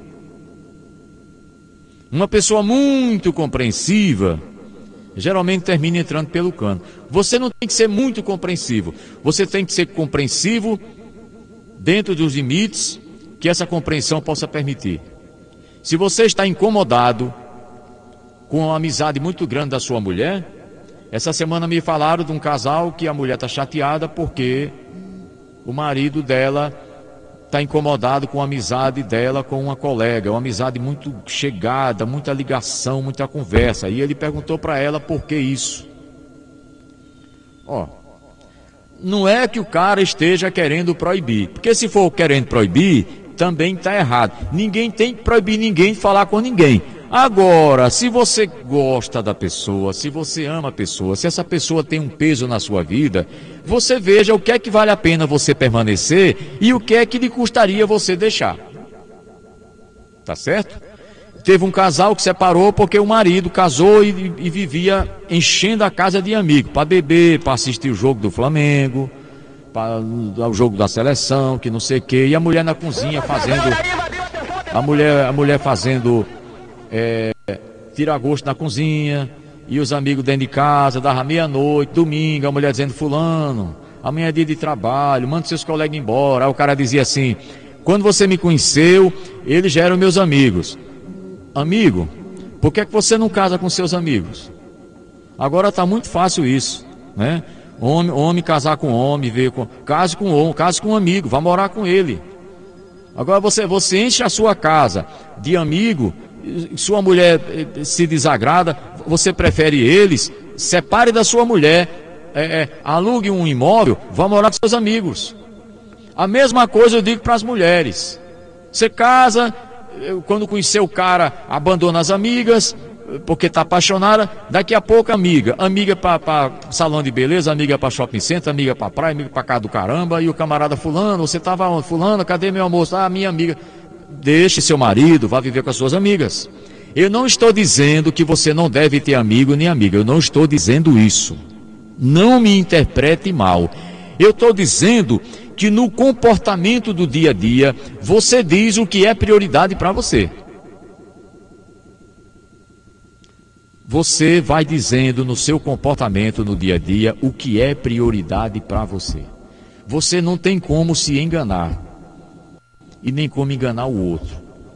Uma pessoa muito compreensiva geralmente termina entrando pelo cano. Você não tem que ser muito compreensivo, você tem que ser compreensivo dentro dos limites que essa compreensão possa permitir. Se você está incomodado com uma amizade muito grande da sua mulher, essa semana me falaram de um casal que a mulher está chateada porque o marido dela está incomodado com a amizade dela com uma colega, uma amizade muito chegada, muita ligação, muita conversa. E ele perguntou para ela por que isso. Ó, não é que o cara esteja querendo proibir, porque se for querendo proibir, também está errado. Ninguém tem que proibir ninguém de falar com ninguém. Agora, se você gosta da pessoa, se você ama a pessoa, se essa pessoa tem um peso na sua vida, você veja o que é que vale a pena você permanecer e o que é que lhe custaria você deixar. Tá certo? Teve um casal que separou porque o marido casou e, e vivia enchendo a casa de amigos, para beber, para assistir o jogo do Flamengo, para o jogo da seleção, que não sei o quê, e a mulher na cozinha fazendo, a mulher, a mulher fazendo... É, tirar gosto na cozinha, e os amigos dentro de casa, dava meia-noite, domingo, a mulher dizendo, fulano, amanhã é dia de trabalho, manda seus colegas embora. Aí o cara dizia assim, quando você me conheceu, eles já eram meus amigos. Amigo, por que é que você não casa com seus amigos? Agora está muito fácil isso, né? Homem, homem casar com homem, ver com, case com homem, case com um amigo, vá morar com ele. Agora você, você enche a sua casa de amigo, sua mulher se desagrada, você prefere eles, separe da sua mulher, é, é, alugue um imóvel, vá morar com seus amigos. A mesma coisa eu digo para as mulheres. Você casa, quando conhecer o cara, abandona as amigas, porque está apaixonada, daqui a pouco amiga, amiga para salão de beleza, amiga para shopping center, amiga para praia, amiga para casa do caramba, e o camarada fulano, você estava onde? Fulano, cadê meu almoço? Ah, minha amiga. Deixe seu marido, vá viver com as suas amigas. Eu não estou dizendo que você não deve ter amigo nem amiga, eu não estou dizendo isso. Não me interprete mal. Eu estou dizendo que no comportamento do dia a dia, você diz o que é prioridade para você. Você vai dizendo no seu comportamento no dia a dia o que é prioridade para você. Você não tem como se enganar e nem como enganar o outro.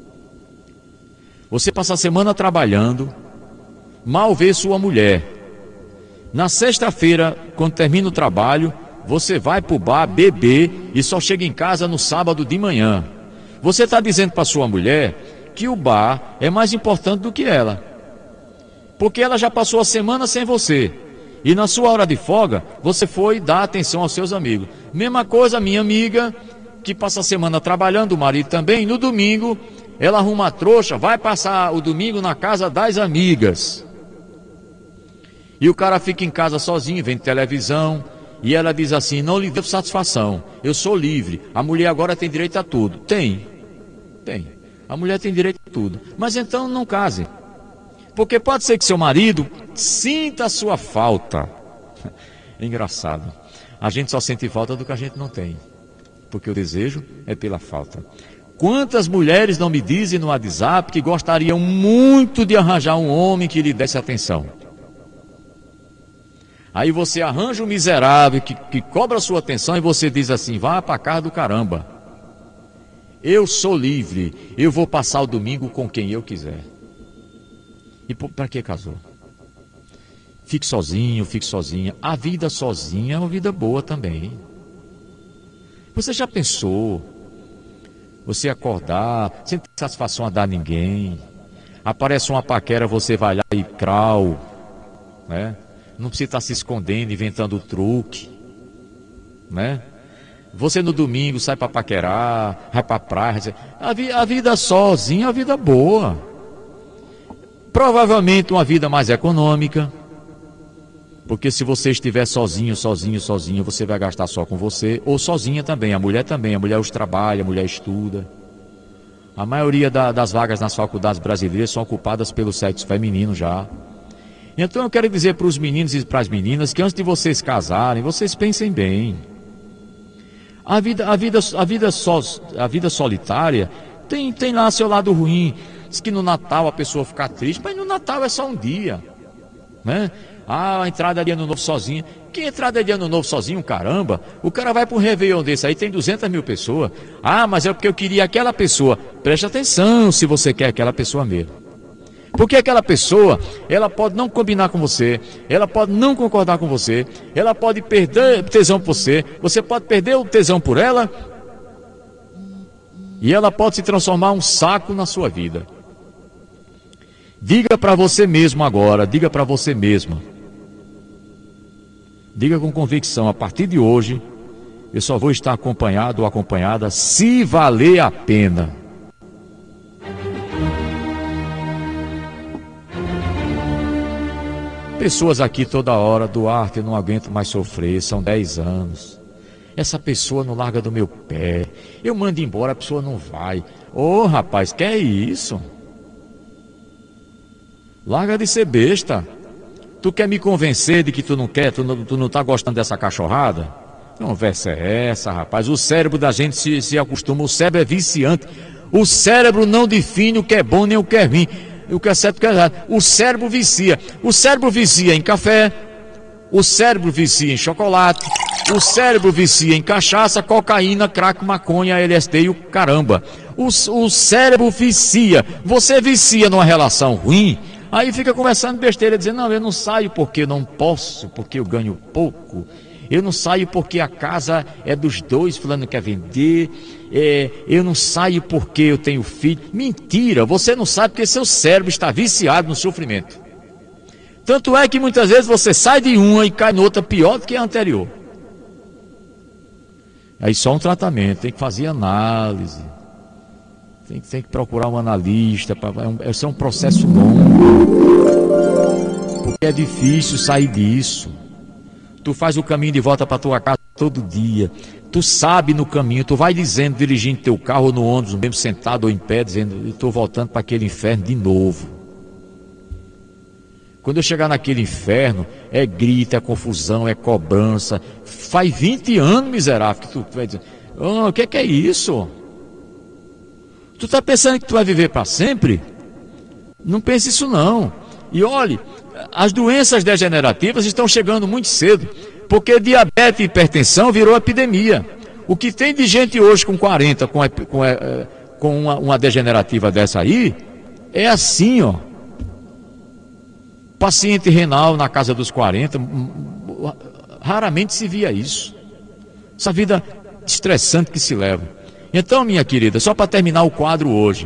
Você passa a semana trabalhando, mal vê sua mulher. Na sexta-feira, quando termina o trabalho, você vai para o bar beber e só chega em casa no sábado de manhã. Você está dizendo para sua mulher que o bar é mais importante do que ela. Porque ela já passou a semana sem você. E na sua hora de folga, você foi dar atenção aos seus amigos. Mesma coisa, minha amiga, que passa a semana trabalhando, o marido também, no domingo, ela arruma a trouxa, vai passar o domingo na casa das amigas. E o cara fica em casa sozinho, vendo televisão, e ela diz assim, não lhe devo satisfação, eu sou livre, a mulher agora tem direito a tudo. Tem, tem, a mulher tem direito a tudo, mas então não case. Porque pode ser que seu marido sinta a sua falta. É engraçado. A gente só sente falta do que a gente não tem. Porque o desejo é pela falta. Quantas mulheres não me dizem no WhatsApp que gostariam muito de arranjar um homem que lhe desse atenção? Aí você arranja um miserável que, que cobra a sua atenção e você diz assim, vá para casa do caramba. Eu sou livre, eu vou passar o domingo com quem eu quiser. E para que casou? Fique sozinho, fique sozinha. A vida sozinha é uma vida boa também. Você já pensou? Você acordar, sem ter satisfação a dar a ninguém. Aparece uma paquera, você vai lá e crau, né? Não precisa estar se escondendo, inventando truque, né? Você no domingo sai para paquerar, vai para a praia. A, vi, a vida sozinha é uma vida boa. Provavelmente uma vida mais econômica, porque se você estiver sozinho, sozinho, sozinho, você vai gastar só com você, ou sozinha também, a mulher também, a mulher hoje trabalha, a mulher estuda. A maioria da, das vagas nas faculdades brasileiras são ocupadas pelo sexo feminino já. Então eu quero dizer para os meninos e para as meninas que antes de vocês casarem, vocês pensem bem. A vida, a vida, a vida, so, a vida solitária tem, tem lá seu lado ruim. Diz que no Natal a pessoa fica triste, mas no Natal é só um dia, né? Ah, a entrada de ano novo sozinho. Que entrada de ano novo sozinho, caramba? O cara vai para um Réveillon desse aí, tem duzentas mil pessoas. Ah, mas é porque eu queria aquela pessoa. Preste atenção se você quer aquela pessoa mesmo. Porque aquela pessoa, ela pode não combinar com você, ela pode não concordar com você, ela pode perder tesão por você, você pode perder o tesão por ela, e ela pode se transformar um saco na sua vida. Diga para você mesmo agora, diga para você mesma. Diga com convicção, a partir de hoje, eu só vou estar acompanhado ou acompanhada se valer a pena. Pessoas aqui toda hora, Duarte, eu não aguento mais sofrer, são dez anos. Essa pessoa não larga do meu pé. Eu mando embora, a pessoa não vai. Ô, oh, rapaz, que é isso? Larga de ser besta. Tu quer me convencer de que tu não quer, tu não, tu não tá gostando dessa cachorrada? Que conversa é essa, rapaz? O cérebro da gente se, se acostuma, o cérebro é viciante. O cérebro não define o que é bom nem o que é ruim. o que é certo e o que é errado. O cérebro vicia. O cérebro vicia em café, o cérebro vicia em chocolate, o cérebro vicia em cachaça, cocaína, crack, maconha, L S D e o caramba. O, o cérebro vicia. Você vicia numa relação ruim, aí fica conversando besteira, dizendo, não, eu não saio porque eu não posso, porque eu ganho pouco. Eu não saio porque a casa é dos dois, fulano quer vender. É, eu não saio porque eu tenho filho. Mentira, você não sabe porque seu cérebro está viciado no sofrimento. Tanto é que muitas vezes você sai de uma e cai noutra pior do que a anterior. Aí só um tratamento, tem que fazer análise. Tem, tem que procurar um analista. Pra, é um, esse é um processo longo. Porque é difícil sair disso. Tu faz o caminho de volta para tua casa todo dia. Tu sabe no caminho, tu vai dizendo, dirigindo teu carro ou no ônibus, mesmo sentado ou em pé, dizendo, estou voltando para aquele inferno de novo. Quando eu chegar naquele inferno, é grito, é confusão, é cobrança. Faz vinte anos, miserável, que tu, tu vai dizer, oh, o que, que é isso? Tu está pensando que tu vai viver para sempre? Não pense isso não. E olhe, as doenças degenerativas estão chegando muito cedo, porque diabetes e hipertensão virou epidemia. O que tem de gente hoje com quarenta, com, com, com uma, uma degenerativa dessa aí, é assim, ó. Paciente renal na casa dos quarenta, raramente se via isso. Essa vida estressante que se leva. Então, minha querida, só para terminar o quadro hoje,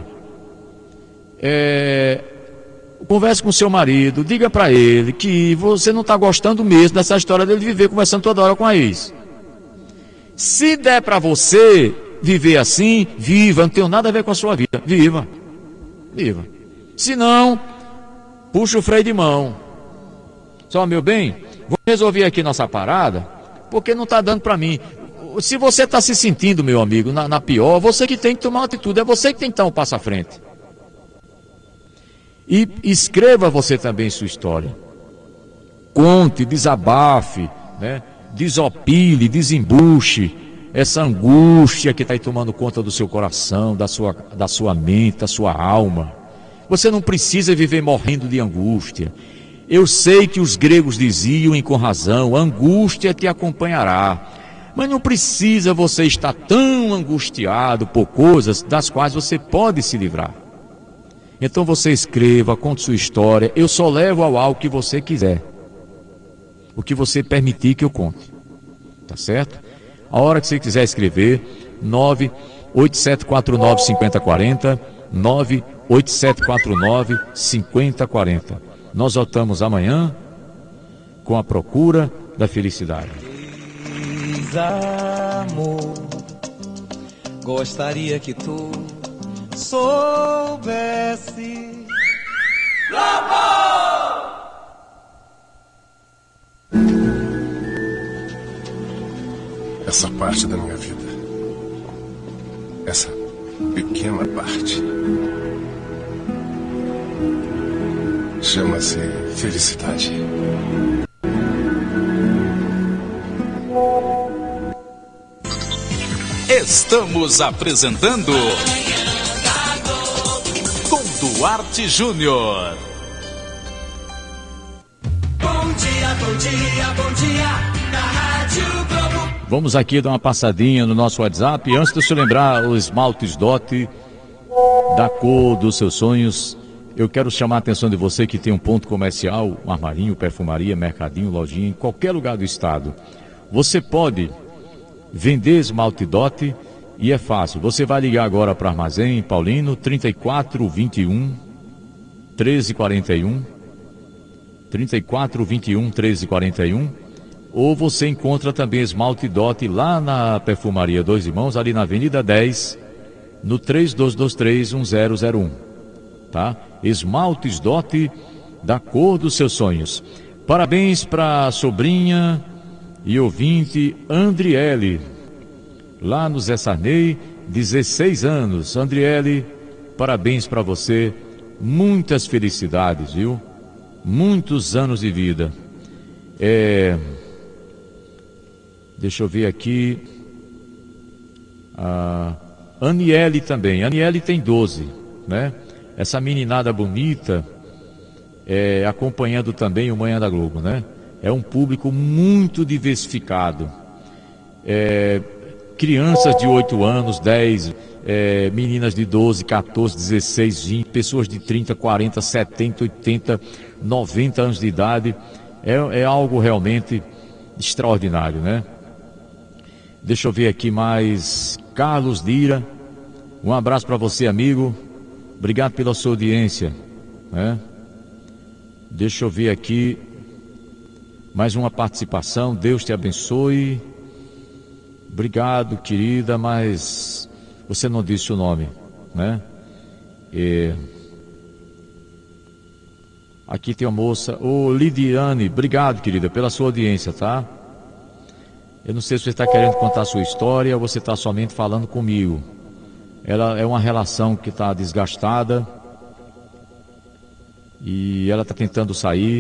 é... converse com seu marido, diga para ele que você não está gostando mesmo dessa história dele viver conversando toda hora com a ex. Se der para você viver assim, viva, não tem nada a ver com a sua vida, viva, viva. Se não, puxa o freio de mão. Só, meu bem, vou resolver aqui nossa parada, porque não está dando para mim. Se você está se sentindo, meu amigo, na, na pior, você que tem que tomar uma atitude, é você que tem que dar um passo à frente. E escreva você também sua história. Conte, desabafe, né? Desopile, desembuche essa angústia que está aí tomando conta do seu coração, da sua, da sua mente, da sua alma. Você não precisa viver morrendo de angústia. Eu sei que os gregos diziam, e com razão, a angústia te acompanhará. Mas não precisa você estar tão angustiado por coisas das quais você pode se livrar. Então você escreva, conte sua história, eu só levo ao algo que você quiser. O que você permitir que eu conte. Tá certo? A hora que você quiser escrever, nove oito sete quatro nove cinco zero quatro zero, nove oito sete quatro nove cinco zero quatro zero. Nós voltamos amanhã com a procura da felicidade. Amor, gostaria que tu soubesse. Essa parte da minha vida, essa pequena parte, chama-se felicidade. Estamos apresentando com Duarte Júnior. Bom dia, bom dia, bom dia, da Rádio Globo. Vamos aqui dar uma passadinha no nosso WhatsApp. Antes de você lembrar o esmaltes Dot, da cor dos seus sonhos, eu quero chamar a atenção de você que tem um ponto comercial, um armarinho, perfumaria, mercadinho, lojinha, em qualquer lugar do estado. Você pode vender esmalte Dot e é fácil. Você vai ligar agora para o Armazém Paulino, trinta e quatro, vinte e um, treze quarenta e um, trinta e quatro, vinte e um, treze quarenta e um, ou você encontra também esmalte Dot lá na perfumaria Dois Irmãos, ali na Avenida dez, no três dois dois três, um zero zero um, tá? Esmaltes Dot, da cor dos seus sonhos. Parabéns para a sobrinha e ouvinte Andriele, lá no Zé Sarney, dezesseis anos. Andriele, parabéns para você, muitas felicidades, viu? Muitos anos de vida. É... Deixa eu ver aqui. A Aniele também. Aniele tem doze, né? essa meninada bonita, é, acompanhando também o Manhã da Globo, né? É um público muito diversificado. É, crianças de oito anos, dez, é, meninas de doze, quatorze, dezesseis, vinte, pessoas de trinta, quarenta, setenta, oitenta, noventa anos de idade. É, é algo realmente extraordinário, né? Deixa eu ver aqui mais. Carlos Lira, um abraço para você, amigo. Obrigado pela sua audiência, né? Deixa eu ver aqui mais uma participação. Deus te abençoe. Obrigado, querida, mas você não disse o nome, né? E... aqui tem uma moça. Ô, Lidiane, obrigado, querida, pela sua audiência, tá? Eu não sei se você está querendo contar a sua história ou você está somente falando comigo. Ela é uma relação que está desgastada e ela está tentando sair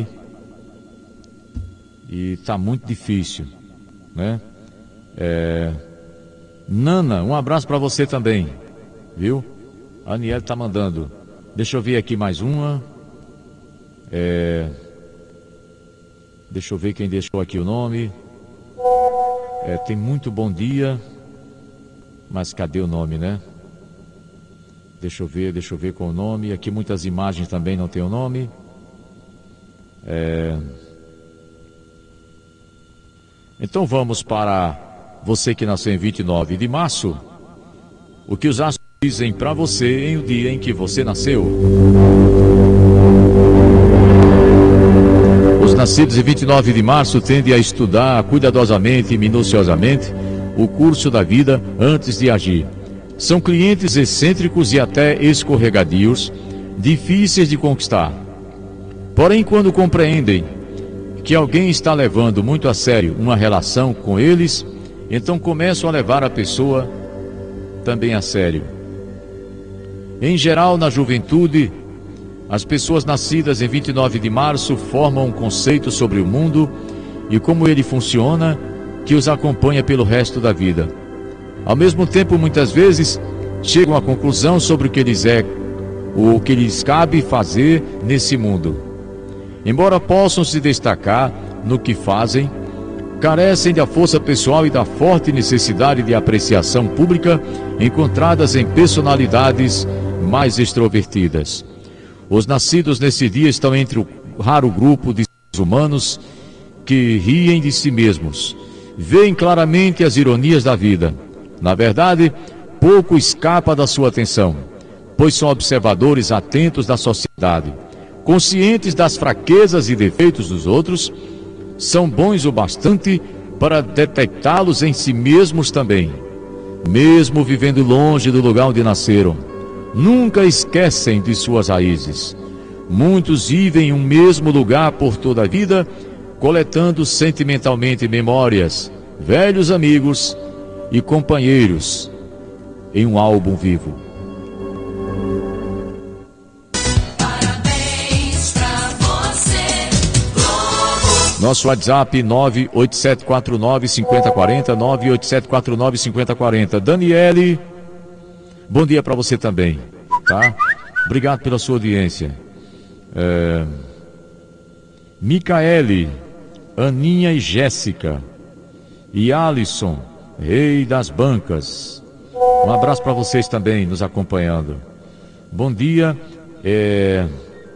e está muito difícil, né? É... Nana, um abraço para você também, viu? A Aniele está mandando. Deixa eu ver aqui mais uma. É... Deixa eu ver quem deixou aqui o nome. É, tem muito bom dia, mas cadê o nome, né? Deixa eu ver, deixa eu ver com o nome. Aqui muitas imagens também não tem o nome. É... Então vamos para você que nasceu em vinte e nove de março. O que os astros dizem para você em o dia em que você nasceu. Os nascidos em vinte e nove de março tendem a estudar cuidadosamente e minuciosamente o curso da vida antes de agir. São clientes excêntricos e até escorregadios, difíceis de conquistar. Porém, quando compreendem que alguém está levando muito a sério uma relação com eles, então começam a levar a pessoa também a sério. Em geral, na juventude, as pessoas nascidas em vinte e nove de março formam um conceito sobre o mundo e como ele funciona que os acompanha pelo resto da vida. Ao mesmo tempo, muitas vezes, chegam à conclusão sobre o que lhes é, o que lhes cabe fazer nesse mundo. Embora possam se destacar no que fazem, carecem da força pessoal e da forte necessidade de apreciação pública encontradas em personalidades mais extrovertidas. Os nascidos nesse dia estão entre o raro grupo de seres humanos que riem de si mesmos, veem claramente as ironias da vida. Na verdade, pouco escapa da sua atenção, pois são observadores atentos da sociedade, conscientes das fraquezas e defeitos dos outros, são bons o bastante para detectá-los em si mesmos também. Mesmo vivendo longe do lugar onde nasceram, nunca esquecem de suas raízes. Muitos vivem em um mesmo lugar por toda a vida, coletando sentimentalmente memórias, velhos amigos e companheiros em um álbum vivo. Nosso WhatsApp nove oito sete quatro nove cinco zero quatro zero, nove oito sete quatro nove cinco zero quatro zero. Daniele, bom dia para você também, tá? Obrigado pela sua audiência. É... Micaele, Aninha e Jéssica e Alisson, rei das bancas. Um abraço para vocês também nos acompanhando. Bom dia. É...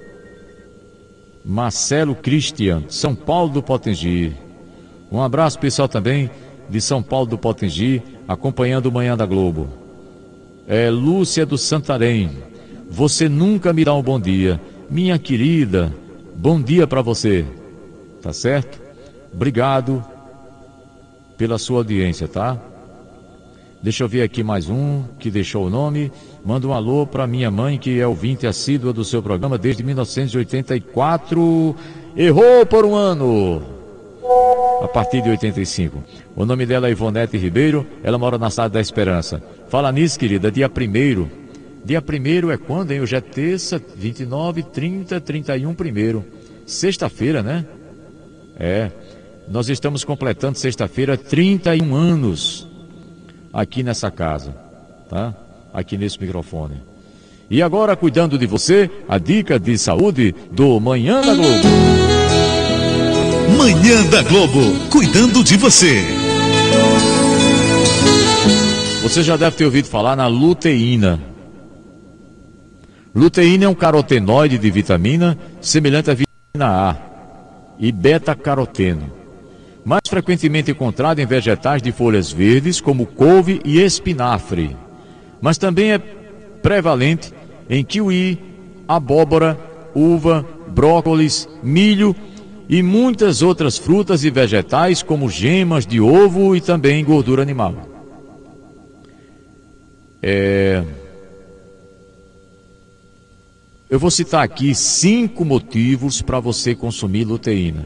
Marcelo Cristian, São Paulo do Potengi. Um abraço pessoal também de São Paulo do Potengi, acompanhando o Manhã da Globo. É Lúcia do Santarém. Você nunca me dá um bom dia. Minha querida, bom dia para você. Tá certo? Obrigado pela sua audiência, tá? Deixa eu ver aqui mais um que deixou o nome. Manda um alô para minha mãe, que é ouvinte assídua do seu programa desde mil novecentos e oitenta e quatro. Errou por um ano. A partir de oitenta e cinco. O nome dela é Ivonete Ribeiro. Ela mora na Cidade da Esperança. Fala nisso, querida, dia primeiro. Dia primeiro é quando, hein? Hoje é terça, vinte e nove, trinta, trinta e um, primeiro. Sexta-feira, né? É. Nós estamos completando sexta-feira trinta e um anos aqui nessa casa, tá? Aqui nesse microfone. E agora, cuidando de você, a dica de saúde do Manhã da Globo. Manhã da Globo, cuidando de você. Você já deve ter ouvido falar na luteína. Luteína é um carotenoide de vitamina semelhante à vitamina A e beta-caroteno, mais frequentemente encontrado em vegetais de folhas verdes como couve e espinafre, mas também é prevalente em kiwi, abóbora, uva, brócolis, milho e muitas outras frutas e vegetais como gemas de ovo e também gordura animal. É... Eu vou citar aqui cinco motivos para você consumir luteína.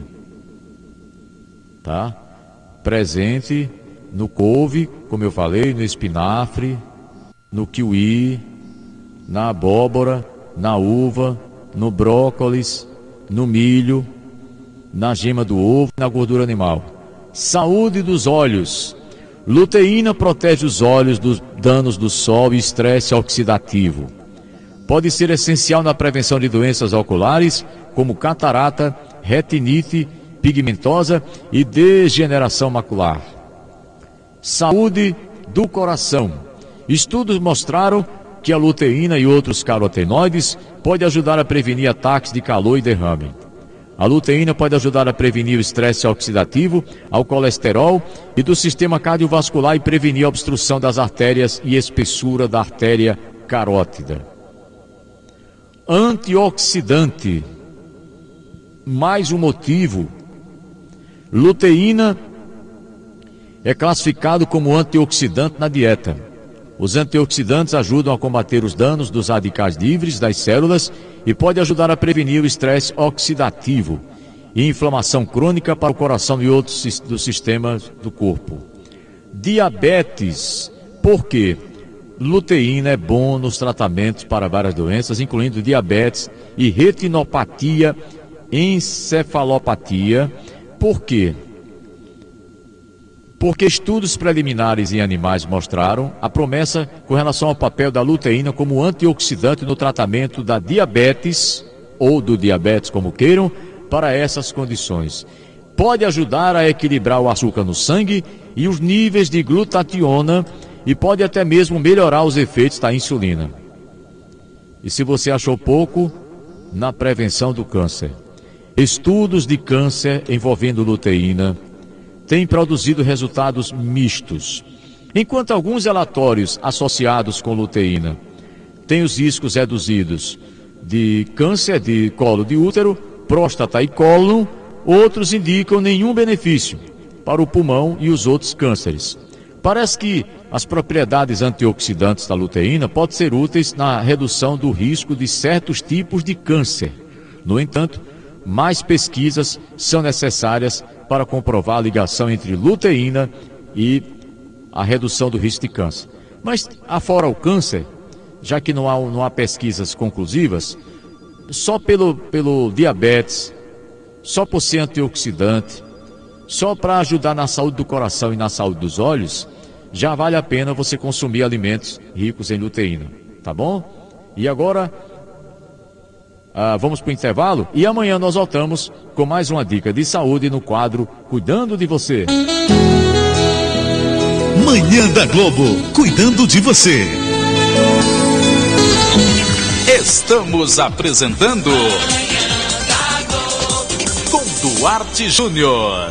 Tá? Presente no couve, como eu falei, no espinafre, no kiwi, na abóbora, na uva, no brócolis, no milho, na gema do ovo e na gordura animal. Saúde dos olhos. Luteína protege os olhos dos danos do sol e estresse oxidativo. Pode ser essencial na prevenção de doenças oculares, como catarata, retinite pigmentosa e degeneração macular. Saúde do coração. Estudos mostraram que a luteína e outros carotenoides podem ajudar a prevenir ataques de calor e derrame. A luteína pode ajudar a prevenir o estresse oxidativo, ao colesterol e do sistema cardiovascular e prevenir a obstrução das artérias e espessura da artéria carótida. Antioxidante. Mais um motivo. Luteína é classificado como antioxidante na dieta. Os antioxidantes ajudam a combater os danos dos radicais livres das células e pode ajudar a prevenir o estresse oxidativo e inflamação crônica para o coração e outros dos sistemas do corpo. Diabetes. Por quê? Luteína é bom nos tratamentos para várias doenças, incluindo diabetes e retinopatia, encefalopatia. Por quê? Porque estudos preliminares em animais mostraram a promessa com relação ao papel da luteína como antioxidante no tratamento da diabetes, ou do diabetes como queiram, para essas condições. Pode ajudar a equilibrar o açúcar no sangue e os níveis de glutationa e pode até mesmo melhorar os efeitos da insulina. E se você achou pouco, na prevenção do câncer. Estudos de câncer envolvendo luteína têm produzido resultados mistos. Enquanto alguns relatórios associados com luteína têm os riscos reduzidos de câncer de colo de útero, próstata e cólon, outros indicam nenhum benefício para o pulmão e os outros cânceres. Parece que as propriedades antioxidantes da luteína podem ser úteis na redução do risco de certos tipos de câncer. No entanto, mais pesquisas são necessárias para comprovar a ligação entre luteína e a redução do risco de câncer. Mas, afora o câncer, já que não há, não há pesquisas conclusivas, só pelo, pelo diabetes, só por ser antioxidante, só para ajudar na saúde do coração e na saúde dos olhos, já vale a pena você consumir alimentos ricos em luteína, tá bom? E agora... Ah, vamos para o intervalo e amanhã nós voltamos com mais uma dica de saúde no quadro Cuidando de Você. Manhã da Globo, cuidando de você. Estamos apresentando com Duarte Júnior.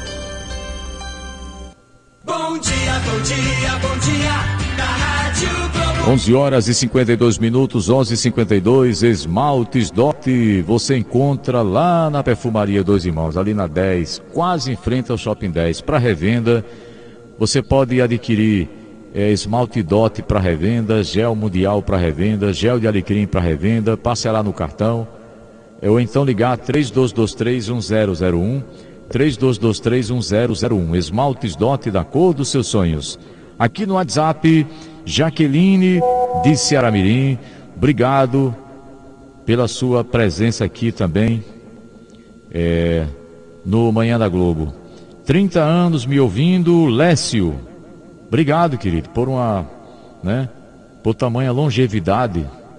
Bom dia, bom dia, bom dia. Da Rádio Globo. onze horas e cinquenta e dois minutos, onze e cinquenta e dois, Esmaltes Dot, você encontra lá na Perfumaria Dois Irmãos, ali na dez, quase em frente ao Shopping dez, para revenda. Você pode adquirir é, esmalte Dot para revenda, gel mundial para revenda, gel de alecrim para revenda, parcelar no cartão, é, ou então ligar três dois dois três um zero zero um, três dois dois três um zero zero um, Esmaltes Dot da cor dos seus sonhos. Aqui no WhatsApp, Jaqueline de Ceará-Mirim, obrigado pela sua presença aqui também é, no Manhã da Globo. trinta anos me ouvindo, Lécio. Obrigado, querido, por uma, né, por tamanha longevidade.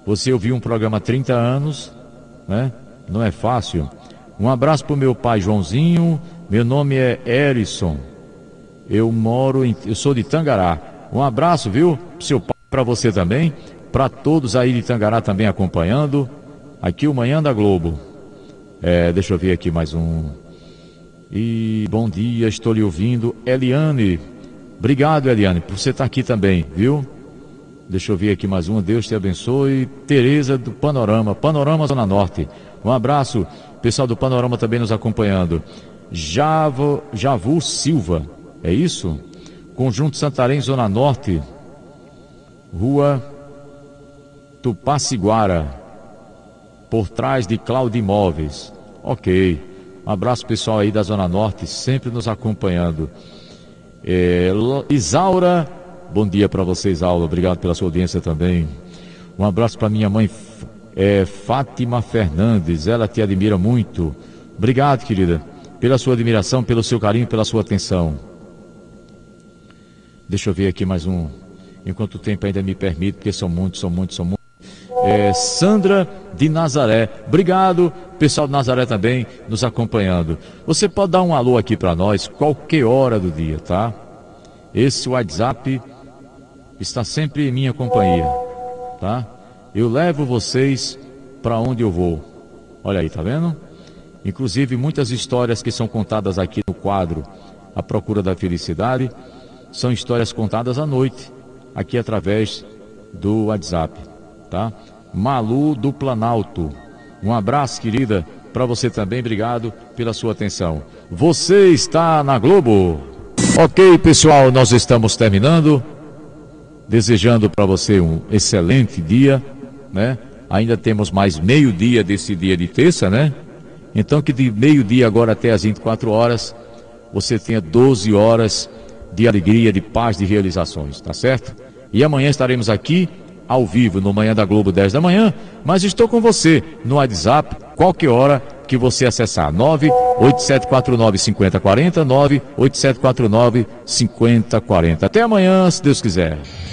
Você ouviu um programa há trinta anos, né? Não é fácil. Um abraço para o meu pai Joãozinho. Meu nome é Erison. Eu moro em, eu sou de Tangará. Um abraço, viu? Pro seu pai, para você também, para todos aí de Tangará também acompanhando. Aqui o Manhã da Globo. É, deixa eu ver aqui mais um. E bom dia, estou lhe ouvindo. Eliane. Obrigado, Eliane, por você estar aqui também, viu? Deixa eu ver aqui mais uma. Deus te abençoe. Tereza do Panorama, Panorama Zona Norte. Um abraço, pessoal do Panorama também nos acompanhando. Javo, Javu Silva, é isso? Conjunto Santarém, Zona Norte, Rua Tupaciguara, por trás de Cláudio Imóveis. Ok. Um abraço, pessoal aí da Zona Norte, sempre nos acompanhando. É, Isaura, bom dia para você, Isaura, obrigado pela sua audiência também. Um abraço para minha mãe, é, Fátima Fernandes, ela te admira muito. Obrigado, querida, pela sua admiração, pelo seu carinho, pela sua atenção. Deixa eu ver aqui mais um, enquanto o tempo ainda me permite, porque são muitos, são muitos, são muitos. É, Sandra de Nazaré, obrigado, pessoal de Nazaré também nos acompanhando. Você pode dar um alô aqui para nós, qualquer hora do dia, tá? Esse WhatsApp está sempre em minha companhia, tá? Eu levo vocês para onde eu vou. Olha aí, tá vendo? Inclusive muitas histórias que são contadas aqui no quadro A Procura da Felicidade são histórias contadas à noite, aqui através do WhatsApp, tá? Malu do Planalto, um abraço, querida, para você também, obrigado pela sua atenção. Você está na Globo. Ok, pessoal, nós estamos terminando, desejando para você um excelente dia, né? Ainda temos mais meio dia desse dia de terça, né? Então que de meio dia agora até as vinte e quatro horas, você tenha doze horas de alegria, de paz, de realizações, tá certo? E amanhã estaremos aqui ao vivo no Manhã da Globo, dez da manhã, mas estou com você no WhatsApp, qualquer hora que você acessar, nove oito sete quatro nove cinco zero quatro zero, nove oito sete quatro nove cinco zero quatro zero. Até amanhã, se Deus quiser.